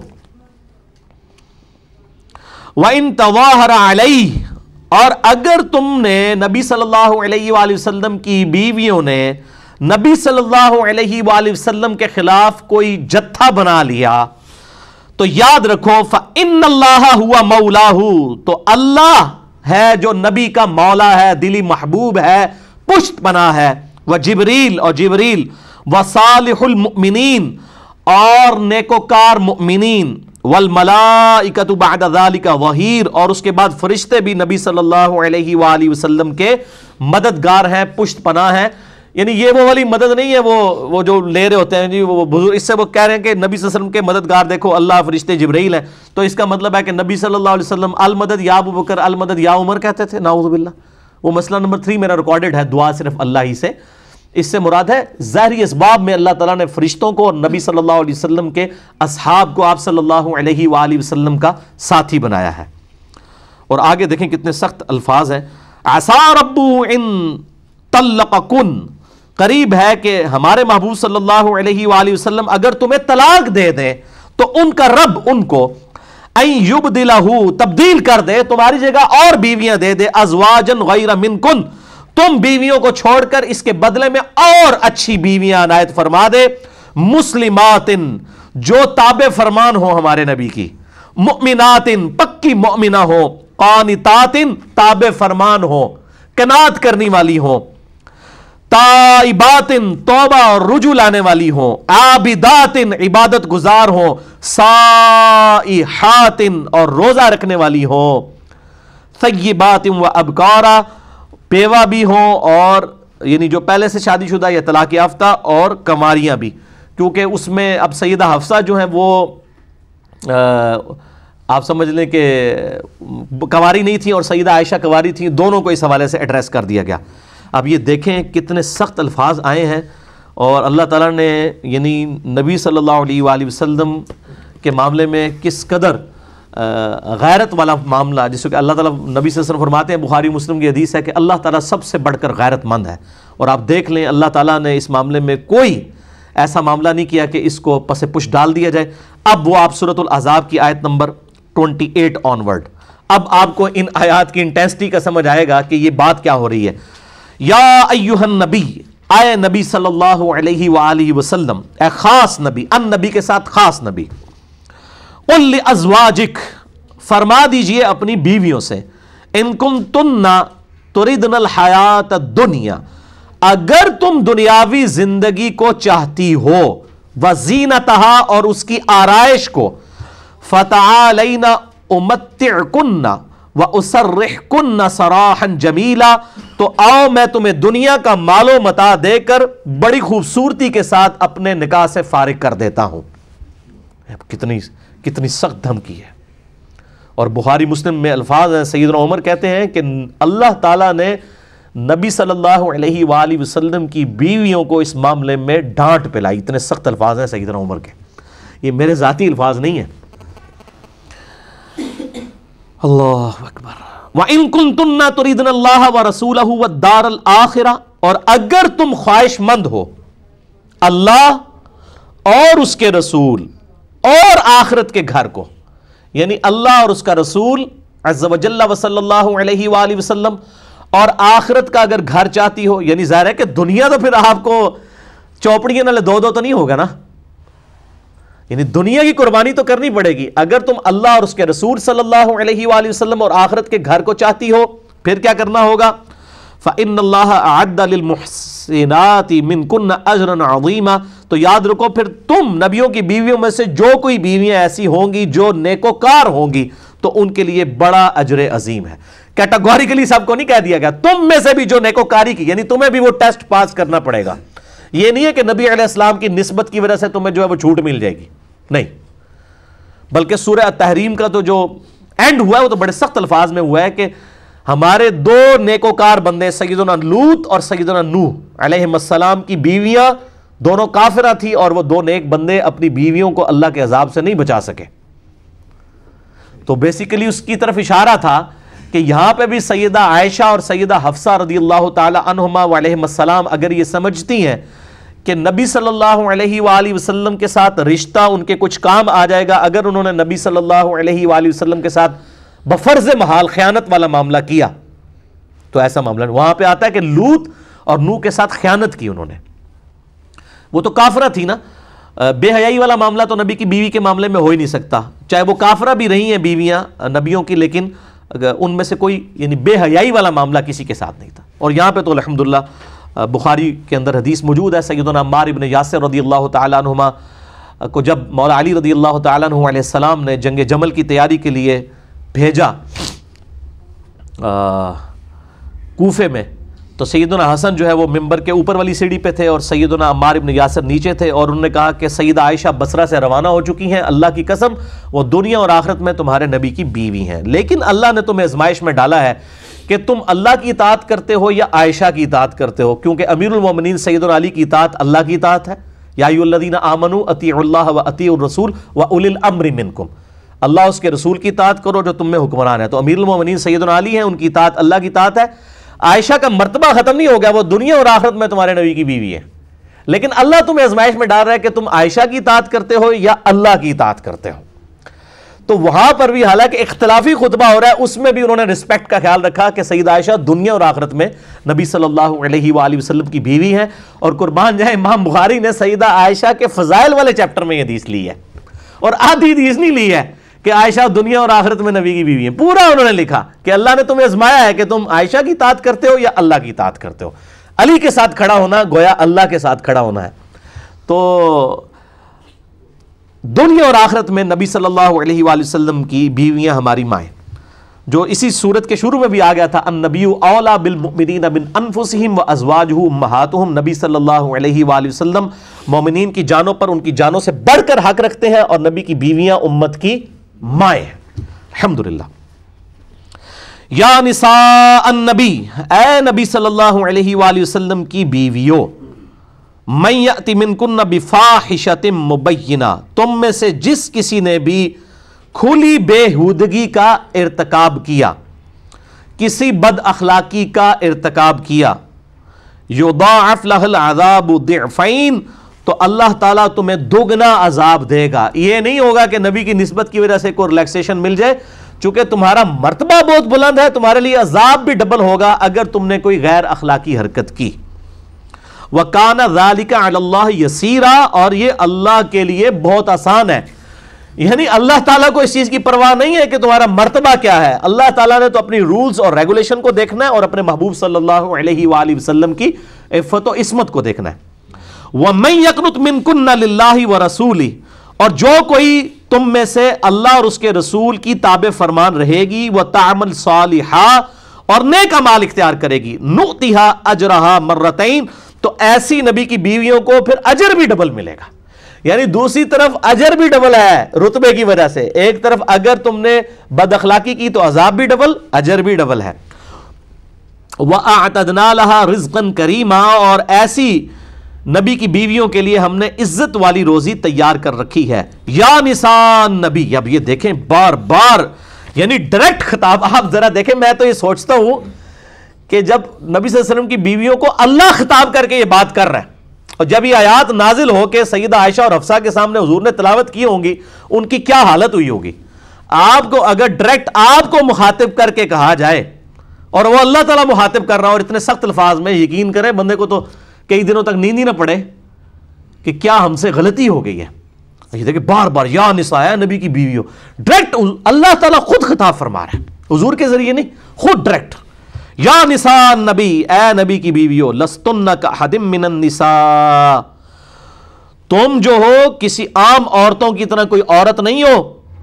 وَإِن تَظَاهَرَ عَلَيْهِ, اور اگر تم نے نبی صلی اللہ علیہ وآلہ وسلم کی بیویوں نے نبی صلی اللہ علیہ وآلہ وسلم کے خلاف کوئی جتھا بنا لیا, تو یاد رکھو فَإِنَّ اللَّهَ هُوَ مَوْلَاهُ, تو اللہ ہے جو نبی کا مولا ہے, دلی محبوب ہے, پشت پناہ ہے. وَجِبْرِيل, اور جبریل, وَصَالِحُ الْمُؤْمِنِينَ, اور نیکوکار مؤمنین, والملائکۃ بعد ذالک ظہیر, اور اس کے بعد فرشتے بھی نبی صلی اللہ علیہ وآلہ وسلم کے مددگار ہیں, پشت پناہ ہیں. یعنی یہ وہ والی مدد نہیں ہے وہ وہ جو لے رہے ہوتے ہیں جی وہ بزرگ, اس سے وہ کہہ رہے ہیں کہ نبی صلی اللہ علیہ وسلم کے مددگار دیکھو اللہ, فرشتے, جبرائیل ہیں, تو اس کا مطلب ہے کہ نبی صلی اللہ علیہ وسلم المدد یا ابو بکر, المدد یا عمر کہتے تھے, نعوذ باللہ. وہ مسئلہ نمبر تھری میرا ریکارڈڈ ہے, دعا صرف اللہ ہی سے. اس سے مراد ہے ظاہری اسباب میں اللہ تعالیٰ نے فرشتوں کو اور نبی صلی اللہ علیہ وسلم کے اصحاب کو آپ صلی اللہ علیہ وآلہ وسلم کا ساتھی بنایا ہے. اور آگے دیکھیں کتنے سخت الفاظ ہیں. عسى ربه ان طلقکن, قریب ہے کہ ہمارے محبوب صلی اللہ علیہ وآلہ وسلم اگر تمہیں طلاق دے دیں تو ان کا رب ان کو ان یبدلہ, تبدیل کر دے, تمہاری جگہ اور بیویاں دے دے, ازواجا غیر منکن, تم بیویوں کو چھوڑ کر اس کے بدلے میں اور اچھی بیویاں عنایت فرما دے, مسلمات, جو تابع فرمان ہو ہمارے نبی کی, مؤمنات, پکی مؤمنہ ہو, قانتات, تابع فرمان ہو, قناعت کرنی والی ہو, تائبات, توبہ اور رجوع لانے والی ہوں, عابدات, عبادت گزار ہوں, صائحات, اور روزہ رکھنے والی ہوں, ثیبات و ابکارا, بیوہ بھی ہوں, اور یعنی جو پہلے سے شادی شدہ یا طلاق یافتہ, اور کنواریاں بھی, کیونکہ اس میں اب سیدہ حفصہ جو ہیں وہ آپ سمجھ لیں کہ کنواری نہیں تھیں اور سیدہ عائشہ کنواری تھیں, دونوں کو اس حوالے سے ایڈریس کر دیا گیا. اب یہ دیکھیں کتنے سخت الفاظ آئے ہیں, اور اللہ تعالیٰ نے یعنی نبی صلی اللہ علیہ وآلہ وسلم کے معاملے میں کس قدر غیرت والا معاملہ, جس کو کہ اللہ تعالیٰ نبی صلی اللہ علیہ وسلم فرماتے ہیں, بخاری مسلم کی حدیث ہے کہ اللہ تعالیٰ سب سے بڑھ کر غیرت مند ہے. اور آپ دیکھ لیں اللہ تعالیٰ نے اس معاملے میں کوئی ایسا معاملہ نہیں کیا کہ اس کو پس پش ڈال دیا جائے. اب وہ آپ سورۃ الاحزاب کی آیت نمبر اٹھائیس آنورڈ, اب آپ کو ان آیات کی انٹینسٹی کا سمجھ آئے گا کہ یہ بات کیا ہو رہی ہے. یا ایہا النبی, اے نبی صلی اللہ علیہ وآلہ وسلم, اے خاص نبی, ان نبی کے ساتھ خاص نبی, قل لازواجک, فرما دیجئے اپنی بیویوں سے, ان کنتن تردن الحیات الدنیا, اگر تم دنیاوی زندگی کو چاہتی ہو, وزینتہا, اور اس کی آرائش کو, فتعالین امتعکن وَأُسَرِّحْكُنَّ سَرَاحًا جَمِيلًا، تو آؤ میں تمہیں دنیا کا مال و متاع دے کر بڑی خوبصورتی کے ساتھ اپنے نکاح سے فارغ کر دیتا ہوں۔ کتنی کتنی سخت دھمکی ہے۔ اور بخاری مسلم میں الفاظ ہیں، سیدنا عمر کہتے ہیں کہ اللہ تعالیٰ نے نبی صلی اللہ علیہ وآلہ وسلم کی بیویوں کو اس معاملے میں ڈانٹ پلائی۔ اتنے سخت الفاظ ہیں سیدنا عمر کے، یہ میرے ذاتی الفاظ نہیں ہیں۔ اللہ اکبر۔ وَإِن كُنتُنَّ تُرِيدْنَ اللَّهَ وَرَسُولَهُ وَالدَّارَ الْآخِرَةَ، اور اگر تم خواہش مند ہو اللہ اور اس کے رسول اور آخرت کے گھر کو، یعنی اللہ اور اس کا رسول عز و جل و صلی اللہ علیہ وآلہ وسلم اور آخرت کا اگر گھر چاہتی ہو، یعنی ظاہر ہے کہ دنیا تو پھر آپ کو چوپڑیاں نہ دو دو تو نہیں ہوگا نا، یعنی دنیا کی قربانی تو کرنی پڑے گی۔ اگر تم اللہ اور اس کے رسول صلی اللہ علیہ وآلہ وسلم اور آخرت کے گھر کو چاہتی ہو، پھر کیا کرنا ہوگا؟ فَإِنَّ اللَّهَ أَعَدَّ لِلْمُحْسِنَاتِ مِنْكُنَّ أَجْرًا عَظِيمًا، تو یاد رکھو پھر تم نبیوں کی بیویوں میں سے جو کوئی بیویاں ایسی ہوں گی جو نیکوکار ہوں گی تو ان کے لیے بڑا اجر عظیم ہے۔ کیٹاگوریکلی سب کو نہیں کہہ دیا گیا، تم میں سے بھی جو نیکوکاری کی، یعنی تمہیں بھی وہ ٹیسٹ پاس کرنا پڑے گا۔ یہ نہیں ہے کہ نبی علیہ السلام کی نسبت کی وجہ سے تمہیں جو ہے وہ چھوٹ مل جائے گی، نہیں، بلکہ سورہ التحریم کا تو جو اینڈ ہوا ہے وہ تو بڑے سخت الفاظ میں ہوا ہے کہ ہمارے دو نیکوکار بندے سیدنا لوط اور سیدنا نوح علیہ السلام کی بیویاں دونوں کافرہ تھی، اور وہ دو نیک بندے اپنی بیویوں کو اللہ کے عذاب سے نہیں بچا سکے۔ تو بیسیکلی اس کی طرف اشارہ تھا کہ یہاں پہ بھی سیدہ عائشہ اور سیدہ حفصہ رضی اللہ تعالی عنہما وعلیہم السلام اگر یہ سمجھتی ہیں کہ نبی صلی اللہ علیہ وآلہ وسلم کے ساتھ رشتہ ان کے کچھ کام آ جائے گا اگر انہوں نے نبی صلی اللہ علیہ وآلہ وسلم کے ساتھ بفرض محال خیانت والا معاملہ کیا، تو ایسا معاملہ وہاں پہ آتا ہے کہ لوط اور نوح کے ساتھ خیانت کی انہوں نے، وہ تو کافرہ تھی نا، بے حیائی والا معاملہ تو نبی کی بیوی کے معاملے میں ہو ہی نہیں سکتا، چاہے وہ کافرہ بھی رہی ہیں بیویاں نبیوں کی، لیکن ان میں سے کوئی یعنی بے حیائی والا معاملہ کسی کے ساتھ نہیں تھا۔ اور یہاں پہ تو الحمدللہ بخاری کے اندر حدیث موجود ہے، سیدنا عمار ابن یاسر رضی اللہ تعالیٰ عنہما کو جب مولا علی رضی اللہ تعالیٰ عنہ علیہ السلام نے جنگ جمل کی تیاری کے لیے بھیجا کوفے میں، تو سیدنا حسن جو ہے وہ ممبر کے اوپر والی سیڑھی پہ تھے اور سیدنا عمار ابن یاسر نیچے تھے، اور انہوں نے کہا کہ سیدہ عائشہ بصرہ سے روانہ ہو چکی ہیں، اللہ کی قسم وہ دنیا اور آخرت میں تمہارے نبی کی بیوی ہیں، لیکن اللہ نے تمہیں آزمائش میں ڈالا ہے کہ تم اللہ کی اطاعت کرتے ہو یا عائشہ کی اطاعت کرتے ہو، کیونکہ امیر المومنین سیدنا علی کی اطاعت اللہ کی اطاعت ہے، یا ایھا الذین آمنوا اطیعوا اللہ واطیعوا الرسول واولی الامر منکم، اللہ اس کے رسول کی اطاعت کرو جو تم میں حکمران ہے، تو امیر المومنین سیدنا علی ہیں، ان کی اطاعت اللہ کی اطاعت ہے۔ عائشہ کا مرتبہ ختم نہیں ہو گیا، وہ دنیا اور آخرت میں تمہارے نبی کی بیوی ہے، لیکن اللہ تمہیں آزمائش میں ڈال رہا ہے کہ تم عائشہ کی اطاعت کرتے ہو یا اللہ کی اطاعت کرتے ہو۔ تو وہاں پر بھی حالانکہ اختلافی خطبہ ہو رہا ہے، اس میں بھی انہوں نے رسپیکٹ کا خیال رکھا کہ سیدہ عائشہ دنیا اور آخرت میں نبی صلی اللہ علیہ وآلہ وسلم کی بیوی ہیں، اور قربان جائے امام بخاری نے سیدہ عائشہ کے فضائل والے چیپٹر میں یہ حدیث لی ہے، اور آدھی حدیث نہیں لی ہے کہ عائشہ دنیا اور آخرت میں نبی کی بیوی ہیں، پورا انہوں نے لکھا کہ اللہ نے تمہیں آزمایا ہے کہ تم عائشہ کی اطاعت کرتے ہو یا اللہ کی اطاعت کرتے ہو۔ علی کے ساتھ کھڑا ہونا گویا اللہ کے ساتھ کھڑا ہونا ہے۔ تو دنیا اور آخرت میں نبی صلی اللہ علیہ وآلہ وسلم کی بیویاں ہماری مائیں، جو اسی صورت کے شروع میں بھی آ گیا تھا، النبی اولا بالمؤمنین من انفسہم وازواجہ امہاتہم، نبی صلی اللہ علیہ وآلہ وسلم مومنین کی جانوں پر ان کی جانوں سے بڑھ کر حق رکھتے ہیں، اور نبی کی بیویاں امت کی مائیں ہیں، الحمدللہ۔ یا نساء النبی، اے نبی صلی اللہ علیہ وآلہ وسلم کی بیویوں، من یأتی منکن بفاحشۃ مبینہ، تم میں سے جس کسی نے بھی کھلی بےہودگی کا ارتکاب کیا، کسی بد اخلاقی کا ارتکاب کیا، یضاعف لہ العذاب ضعفین، تو اللہ تعالیٰ تمہیں دگنا عذاب دے گا۔ یہ نہیں ہوگا کہ نبی کی نسبت کی وجہ سے کوئی ریلیکسیشن مل جائے، چونکہ تمہارا مرتبہ بہت بلند ہے، تمہارے لیے عذاب بھی ڈبل ہوگا اگر تم نے کوئی غیر اخلاقی حرکت کی۔ وَكَانَ ذَلِكَ عَلَى اللَّهِ يَسِيرًا، اور یہ اللہ کے لیے بہت آسان ہے، یعنی اللہ تعالیٰ کو اس چیز کی پرواہ نہیں ہے کہ تمہارا مرتبہ کیا ہے، اللہ تعالیٰ نے تو اپنی رولز اور ریگولیشن کو دیکھنا ہے اور اپنے محبوب صلی اللہ علیہ وآلہ وسلم کی عفت و عصمت کو دیکھنا ہے۔ وَمَن يَقْنُتْ مِنكُنَّ لِلَّهِ وَرَسُولِهِ، اور جو کوئی تم میں سے اللہ اور اس کے رسول کی تابع فرمان رہے گی، وَتَعْمَلْ صَالِحًا اور نیک اعمال اختیار کرے گی، نُؤْتِهَا أَجْرَهَا مَرَّتَيْن تو ایسی نبی کی بیویوں کو پھر اجر بھی ڈبل ملے گا. یعنی دوسری طرف اجر بھی ڈبل ہے رتبے کی وجہ سے، ایک طرف اگر تم نے بد اخلاقی کی تو عذاب بھی ڈبل، اجر بھی ڈبل ہے. وَأَعْتَدْنَا لَهَا رِزْقًا كَرِيمًا اور ایسی نبی کی بیویوں کے لیے ہم نے عزت والی روزی تیار کر رکھی ہے. یا نساء نبی، اب یہ دیکھیں بار بار یعنی ڈائریکٹ خطاب. آپ ذرا دیکھیں، میں تو یہ سوچتا ہوں کہ جب نبی صلی اللہ علیہ وسلم کی بیویوں کو اللہ خطاب کر کے یہ بات کر رہا ہے، اور جب یہ آیات نازل ہو کے سیدہ عائشہ اور حفصہ کے سامنے حضور نے تلاوت کی ہوں گی، ان کی کیا حالت ہوئی ہوگی. آپ کو اگر ڈائریکٹ آپ کو مخاطب کر کے کہا جائے اور وہ اللہ تعالیٰ مخاطب کر رہا اور اتنے سخت الفاظ میں، یقین کریں بندے کو تو کئی دنوں تک نیند ہی نہ پڑے کہ کیا ہم سے غلطی ہو گئی ہے. یہ دیکھیں بار بار یا نساء نبی کی بیویوں، ڈائریکٹ اللہ تعالیٰ خود خطاب فرما رہا ہے، حضور کے ذریعے نہیں، خود ڈائریکٹ. یا نساء نبی، اے نبی کی بیویوں، لستن کاحد من النساء تم جو ہو کسی عام عورتوں کی طرح کوئی عورت نہیں ہو.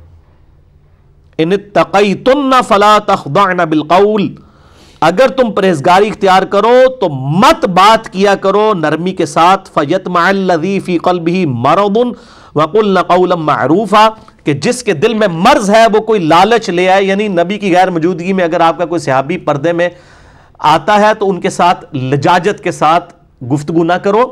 ان اتقیتن فلا تخضعن بالقول اگر تم پرہیزگاری اختیار کرو تو مت بات کیا کرو نرمی کے ساتھ. فیطمع الذی فی قلبہ مرض وقلن قولا معروفا کہ جس کے دل میں مرض ہے وہ کوئی لالچ لے آئے. یعنی نبی کی غیر موجودگی میں اگر آپ کا کوئی صحابی پردے میں آتا ہے تو ان کے ساتھ لجاجت کے ساتھ گفتگو نہ کرو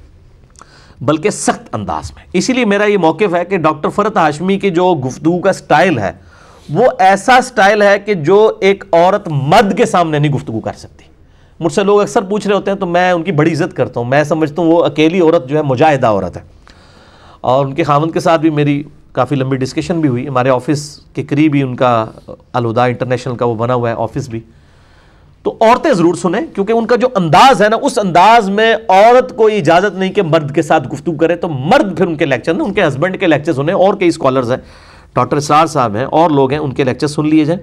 بلکہ سخت انداز میں. اسی لیے میرا یہ موقف ہے کہ ڈاکٹر فرحت ہاشمی کی جو گفتگو کا سٹائل ہے وہ ایسا سٹائل ہے کہ جو ایک عورت مرد کے سامنے نہیں گفتگو کر سکتی. مجھ سے لوگ اکثر پوچھ رہے ہوتے ہیں تو میں ان کی بڑی عزت کرتا ہوں. میں سمجھتا ہوں وہ اکیلی عورت جو ہے مجاہدہ عورت ہے. اور ان کے خاوند کے ساتھ بھی میری کافی لمبی ڈسکشن بھی ہوئی. ہمارے آفس کے قریب ہی ان کا الہدا انٹرنیشنل کا وہ بنا ہوا ہے آفس بھی. تو عورتیں ضرور سنیں کیونکہ ان کا جو انداز ہے نا اس انداز میں عورت کو اجازت نہیں کہ مرد کے ساتھ گفتگو کرے. تو مرد پھر ان کے لیکچر ان کے ہسبینڈ کے لیکچر سنیں. اور کئی اسکالرز ہیں، ڈاکٹر اسرار صاحب ہیں اور لوگ ہیں، ان کے لیکچر سن لیے جائیں.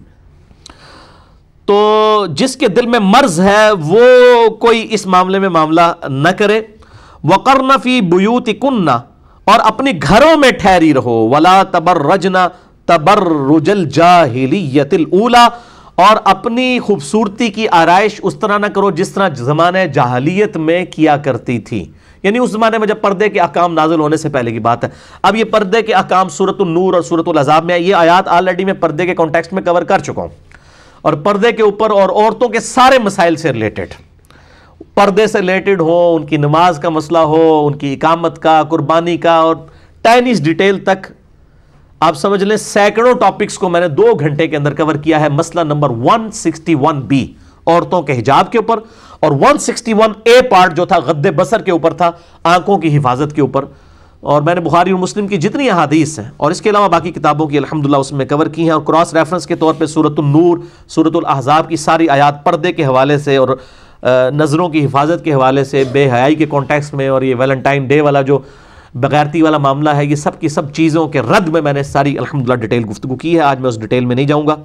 تو جس کے دل میں مرض ہے وہ کوئی اس معاملے میں معاملہ نہ کرے. وَقَرْنَ فِي بُيُوتِكُنَّ اور اپنی گھروں میں ٹھہری رہو. وَلَا تَبَرَّجْنَ تَبَرُّجَ الْجَاهِلِيَّةِ الْأُولَى اور اپنی خوبصورتی کی آرائش اس طرح نہ کرو جس طرح زمانہ جاہلیت میں کیا کرتی تھی. یعنی اس زمانے میں جب پردے کے احکام نازل ہونے سے پہلے کی بات ہے. اب یہ پردے کے احکام سورۃ النور اور سورۃ الاحزاب میں یہ آیات آلریڈی میں پردے کے کانٹیکسٹ میں کور کر چکا ہوں. اور پردے کے اوپر اور عورتوں کے سارے مسائل سے ریلیٹڈ، پردے سے ریلیٹڈ ہو، ان کی نماز کا مسئلہ ہو، ان کی اقامت کا، قربانی کا، اور ٹائنیز ڈیٹیل تک آپ سمجھ لیں سینکڑوں ٹاپکس کو میں نے دو گھنٹے کے اندر کور کیا ہے. مسئلہ number one sixty one B عورتوں کے حجاب کے اوپر، اور one sixty one A part جو تھا غد بصر کے اوپر تھا، آنکھوں کی حفاظت کے اوپر. اور میں نے بخاری اور مسلم کی جتنی احادیث ہیں اور اس کے علاوہ باقی کتابوں کی الحمدللہ اس میں کور کی ہیں. اور کراس ریفرنس کے طور پہ سورۃ النور، سورۃ الاحزاب کی ساری آیات پردے کے حوالے سے اور نظروں کی حفاظت کے حوالے سے، بے حیائی کے کانٹیکسٹ میں، اور یہ ویلنٹائن ڈے والا جو بغیرتی والا معاملہ ہے، یہ سب کی سب چیزوں کے رد میں میں نے ساری الحمدللہ ڈیٹیل گفتگو کی ہے. آج میں اس ڈیٹیل میں نہیں جاؤں گا.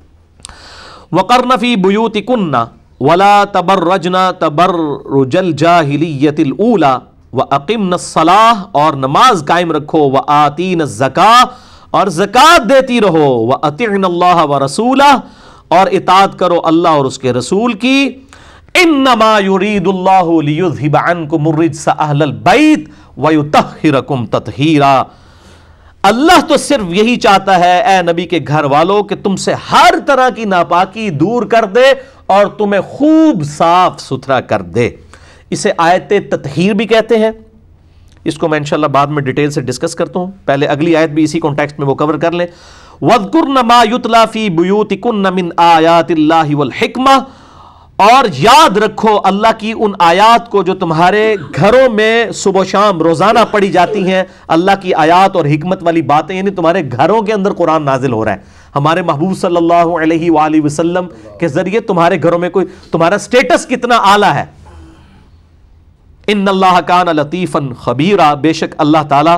وَقَرْنَ فِي بُيُوتِكُنَّ وَلَا تَبَرَّجْنَ تَبَرُّجَ الْجَاهِلِيَّةِ الْأُولَى وَأَقِمْنَ الصَّلَاةَ اور نماز قائم رکھو. وَآتِينَ الزَّكَاةَ اور زکوٰۃ دیتی رہو. وَأَطِعْنَ اللَّهَ وَرَسُولَهُ اور اطاعت کرو اللہ اور اس کے رسول کی. إِنَّمَا يُرِيدُ اللَّهُ لِيُذْهِبَ عَنْكُمُ الرِّجْسَ أَهْلَ الْبَيْتِ وَيُطَهِّرَكُمْ تَطْهِيرًا اللہ تو صرف یہی چاہتا ہے اے نبی کے گھر والوں کہ تم سے ہر طرح کی ناپاکی دور کر دے اور تمہیں خوب صاف ستھرا کر دے. اسے آیت تطہیر بھی کہتے ہیں. اس کو میں انشاءاللہ بعد میں ڈیٹیل سے ڈسکس کرتا ہوں. پہلے اگلی آیت بھی اسی کانٹیکسٹ میں وہ کور کر لیں. وَاذْكُرْنَ مَا يُتْلَى فِي بُيُوتِكُنَّ مِنْ آيَاتِ اللَّهِ وَالْحِكْمَةِ اور یاد رکھو اللہ کی ان آیات کو جو تمہارے گھروں میں صبح و شام روزانہ پڑھی جاتی ہیں. اللہ کی آیات اور حکمت والی باتیں، یعنی تمہارے گھروں کے اندر قرآن نازل ہو رہا ہے. ہمارے محبوب صلی اللہ علیہ وآلہ وسلم کے ذریعے تمہارے گھروں میں کوئی تمہارا سٹیٹس کتنا اعلیٰ ہے. ان اللہ کان لطیفا خبیرا بے شک اللہ تعالی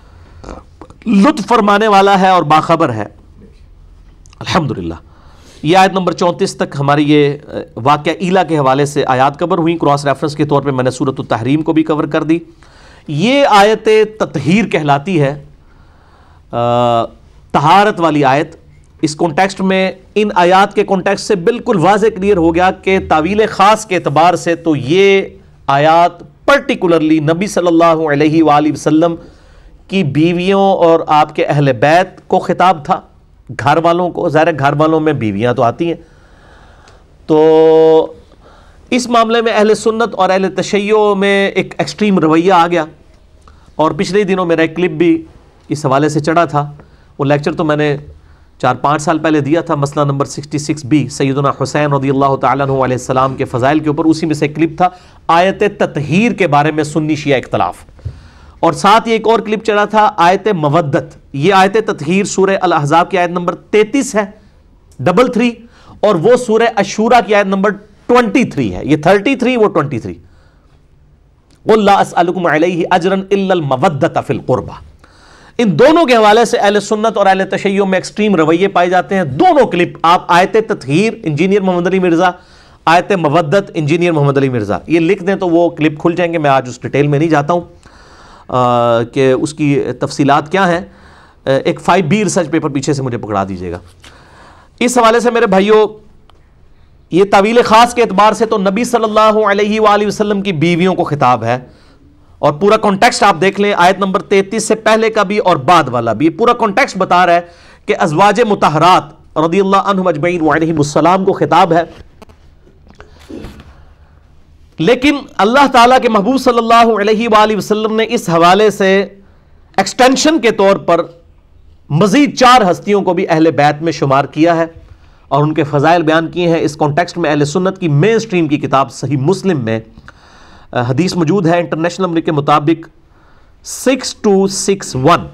لطف فرمانے والا ہے اور باخبر ہے. الحمدللہ. یہ آیت نمبر چونتیس تک ہماری یہ واقعہ ایلا کے حوالے سے آیات کور ہوئیں. کراس ریفرنس کے طور پہ میں نے سورۃ التحریم کو بھی کور کر دی. یہ آیت تطہیر کہلاتی ہے. طہارت والی آیت، اس کانٹیکسٹ میں ان آیات کے کانٹیکسٹ سے بالکل واضح کلیئر ہو گیا کہ تعویل خاص کے اعتبار سے تو یہ آیات پرٹیکولرلی نبی صلی اللہ علیہ وآلہ وسلم کی بیویوں اور آپ کے اہل بیت کو خطاب تھا، گھر والوں کو. ظاہر ہے گھر والوں میں بیویاں تو آتی ہیں. تو اس معاملے میں اہل سنت اور اہل تشیع میں ایک ایکسٹریم رویہ آ گیا. اور پچھلے دنوں میرا ایک کلپ بھی اس حوالے سے چڑھا تھا. وہ لیکچر تو میں نے چار پانچ سال پہلے دیا تھا، مسئلہ نمبر سکسٹی سکس بی سیدنا حسین رضی اللہ تعالیٰ عنہ علیہ السلام کے فضائل کے اوپر. اسی میں سے ایک کلپ تھا آیت تطہیر کے بارے میں سنی شیعہ اختلاف، اور ساتھ یہ ایک اور کلپ چڑھا تھا آیت مودت. یہ آیت تطہیر سورہ الاحزاب کی آیت نمبر تینتیس ہے ڈبل تھری، اور وہ سورہ الشورى کی آیت نمبر ٹوینٹی تھری ہے. یہ تھرٹی تھری، وہ ٹوینٹی تھری. قُلْ لَا أَسْأَلُكُمْ عَلَيْهِ أَجْرًا إِلَّا الْمَوَدَّةَ فِي الْقُرْبَى. ان دونوں کے حوالے سے اہل سنت اور اہل تشیع میں ایکسٹریم رویے پائے جاتے ہیں. دونوں کلپ آپ آیت تطہیر انجینئر محمد علی مرزا، آیت مودت انجینئر محمد علی مرزا، یہ لکھ دیں تو وہ کلپ کھل جائیں گے. میں آج اس ڈیٹیل میں نہیں جاتا ہوں کہ اس کی تفصیلات کیا ہیں. ایک فائیو بی ریسرچ پیپر پیچھے سے مجھے پکڑا دیجیے گا. اس حوالے سے میرے بھائیوں، یہ تعویل خاص کے اعتبار سے تو نبی صلی اللہ علیہ وآلہ وسلم کی بیویوں کو خطاب ہے. اور پورا کانٹیکسٹ آپ دیکھ لیں، آیت نمبر تینتیس سے پہلے کا بھی اور بعد والا بھی. پورا کانٹیکسٹ بتا رہا ہے کہ ازواج مطہرات رضی اللہ عنہم اجمعین وعلیہم السلام کو خطاب ہے. لیکن اللہ تعالیٰ کے محبوب صلی اللہ علیہ وآلہ وسلم نے اس حوالے سے ایکسٹینشن کے طور پر مزید چار ہستیوں کو بھی اہل بیت میں شمار کیا ہے اور ان کے فضائل بیان کیے ہیں. اس کانٹیکسٹ میں اہل سنت کی مین سٹریم کی کتاب صحیح مسلم میں حدیث موجود ہے انٹرنیشنل نمبر کے مطابق سکس ٹو سکس ون،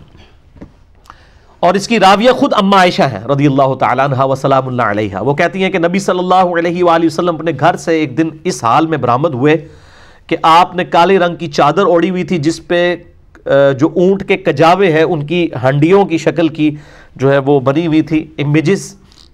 اور اس کی راویہ خود اما عائشہ ہیں رضی اللہ تعالیٰ عنہ وسلام اللہ علیہا. وہ کہتی ہیں کہ نبی صلی اللہ علیہ وآلہ وسلم اپنے گھر سے ایک دن اس حال میں برآمد ہوئے کہ آپ نے کالے رنگ کی چادر اوڑھی ہوئی تھی جس پہ جو اونٹ کے کجاوے ہیں ان کی ہنڈیوں کی شکل کی جو ہے وہ بنی ہوئی تھی امیجز.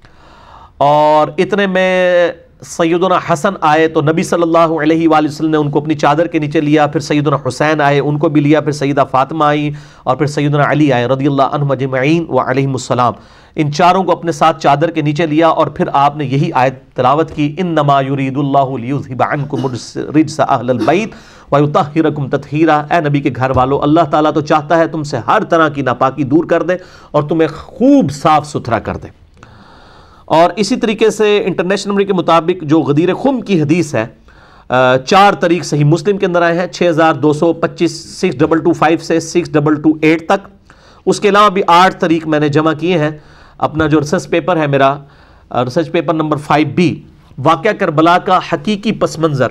اور اتنے میں سیدنا حسن آئے تو نبی صلی اللہ علیہ وآلہ وسلم نے ان کو اپنی چادر کے نیچے لیا. پھر سیدنا حسین آئے، ان کو بھی لیا. پھر سیدہ فاطمہ آئی، اور پھر سیدنا علی آئے رضی اللہ عنہم اجمعین وعلیہم السلام. ان چاروں کو اپنے ساتھ چادر کے نیچے لیا اور پھر آپ نے یہی آیت تلاوت کی، انما یرید اللہ لیذھب عنکم الرجس اہل البیت ویطہرکم تطہیرا. اے نبی کے گھر والو، اللہ تعالیٰ تو چاہتا ہے تم سے ہر طرح کی ناپاکی دور کر دے اور تمہیں خوب صاف ستھرا کر دے. اور اسی طریقے سے انٹرنیشنل نمبر کے مطابق جو غدیر خم کی حدیث ہے، چار طریق صحیح مسلم کے اندر آئے ہیں، چھ ہزار دو سو پچیس سکس ڈبل ٹو فائیو سے سکس ڈبل ٹو ایٹ تک. اس کے علاوہ بھی آٹھ طریق میں نے جمع کیے ہیں. اپنا جو ریسرچ پیپر ہے میرا، research paper number five B واقعہ کربلا کا حقیقی پس منظر،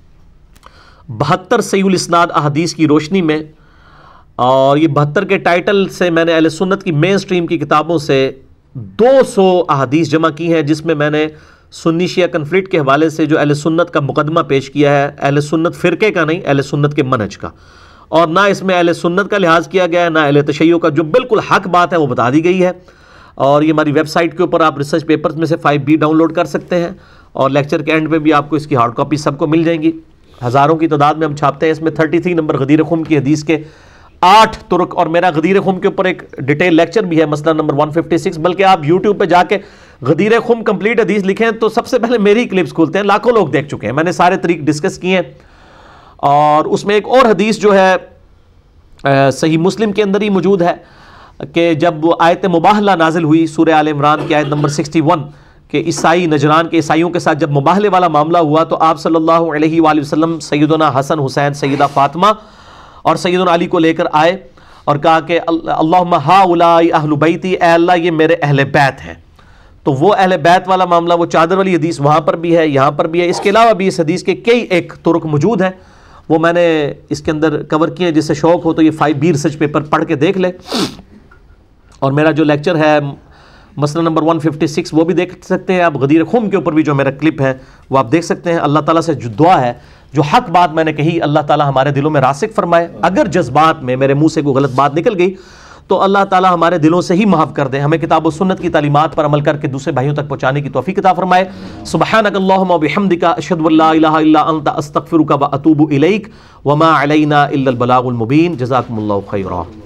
بہتر صحیح الاسناد احادیث کی روشنی میں. اور یہ بہتر کے ٹائٹل سے میں نے اہل سنت کی مین سٹریم کی کتابوں سے دو سو احادیث جمع کی ہیں، جس میں میں نے سنی شیعہ کنفلکٹ کے حوالے سے جو اہل سنت کا مقدمہ پیش کیا ہے، اہل سنت فرقے کا نہیں، اہل سنت کے منہج کا. اور نہ اس میں اہل سنت کا لحاظ کیا گیا ہے، نہ اہل تشیع کا. جو بالکل حق بات ہے وہ بتا دی گئی ہے. اور یہ ہماری ویب سائٹ کے اوپر آپ ریسرچ پیپرز میں سے فائیو بی ڈاؤن لوڈ کر سکتے ہیں، اور لیکچر کے اینڈ پہ بھی آپ کو اس کی ہارڈ کاپی سب کو مل جائیں گی. ہزاروں کی تعداد میں ہم چھاپتے ہیں. اس میں تھرٹی تھری نمبر غدیر خم کی حدیث کے آٹھ ترک، اور میرا غدیر خم کے اوپر ایک ڈیٹیل لیکچر بھی ہے مسئلہ نمبر ون ففٹی سکس. بلکہ آپ یوٹیوب پہ جا کے غدیر خم کمپلیٹ حدیث لکھیں تو سب سے پہلے میری کلپس کھولتے ہیں. لاکھوں لوگ دیکھ چکے ہیں، میں نے سارے طریق ڈسکس کیے ہیں. اور اس میں ایک اور حدیث جو ہے صحیح مسلم کے اندر ہی موجود ہے کہ جب وہ آیت مباہلہ نازل ہوئی سورہ آل عمران کی آیت نمبر سکسٹی ون کہ عیسائی نجران کے عیسائیوں کے ساتھ جب مباہلے والا معاملہ ہوا تو آپ صلی اللہ علیہ وآلہ وسلم سیدنا حسن حسین، سیدہ فاطمہ اور سیدنا علی کو لے کر آئے اور کہا کہ اللہم ہؤلاء اہل بیتی، اے اللہ یہ میرے اہل بیت ہیں. تو وہ اہل بیت والا معاملہ، وہ چادر والی حدیث وہاں پر بھی ہے، یہاں پر بھی ہے. اس کے علاوہ بھی اس حدیث کے کئی ایک طرق موجود ہیں، وہ میں نے اس کے اندر کور کیے ہیں. جس سے شوق ہو تو یہ فائیو بی ریسرچ پیپر پڑھ کے دیکھ لے. اور میرا جو لیکچر ہے مسئلہ نمبر ون ففٹی سکس وہ بھی دیکھ سکتے ہیں آپ. غدیر خم کے اوپر بھی جو میرا کلپ ہے وہ آپ دیکھ سکتے ہیں. اللہ تعالیٰ سے جو دعا ہے، جو حق بات میں نے کہی، اللہ تعالیٰ ہمارے دلوں میں راسخ فرمائے. اگر جذبات میں میرے منہ سے کوئی غلط بات نکل گئی تو اللہ تعالیٰ ہمارے دلوں سے ہی معاف کر دے. ہمیں کتاب و سنت کی تعلیمات پر عمل کر کے دوسرے بھائیوں تک پہنچانے کی توفیق عطا فرمائے. سبحانک اللہم و بحمدک، اشہد ان لا الہ الا انت، استغفرک و اتوب الیک، وما علینا الا البلاغ المبین. جزاکم اللہ خیرا.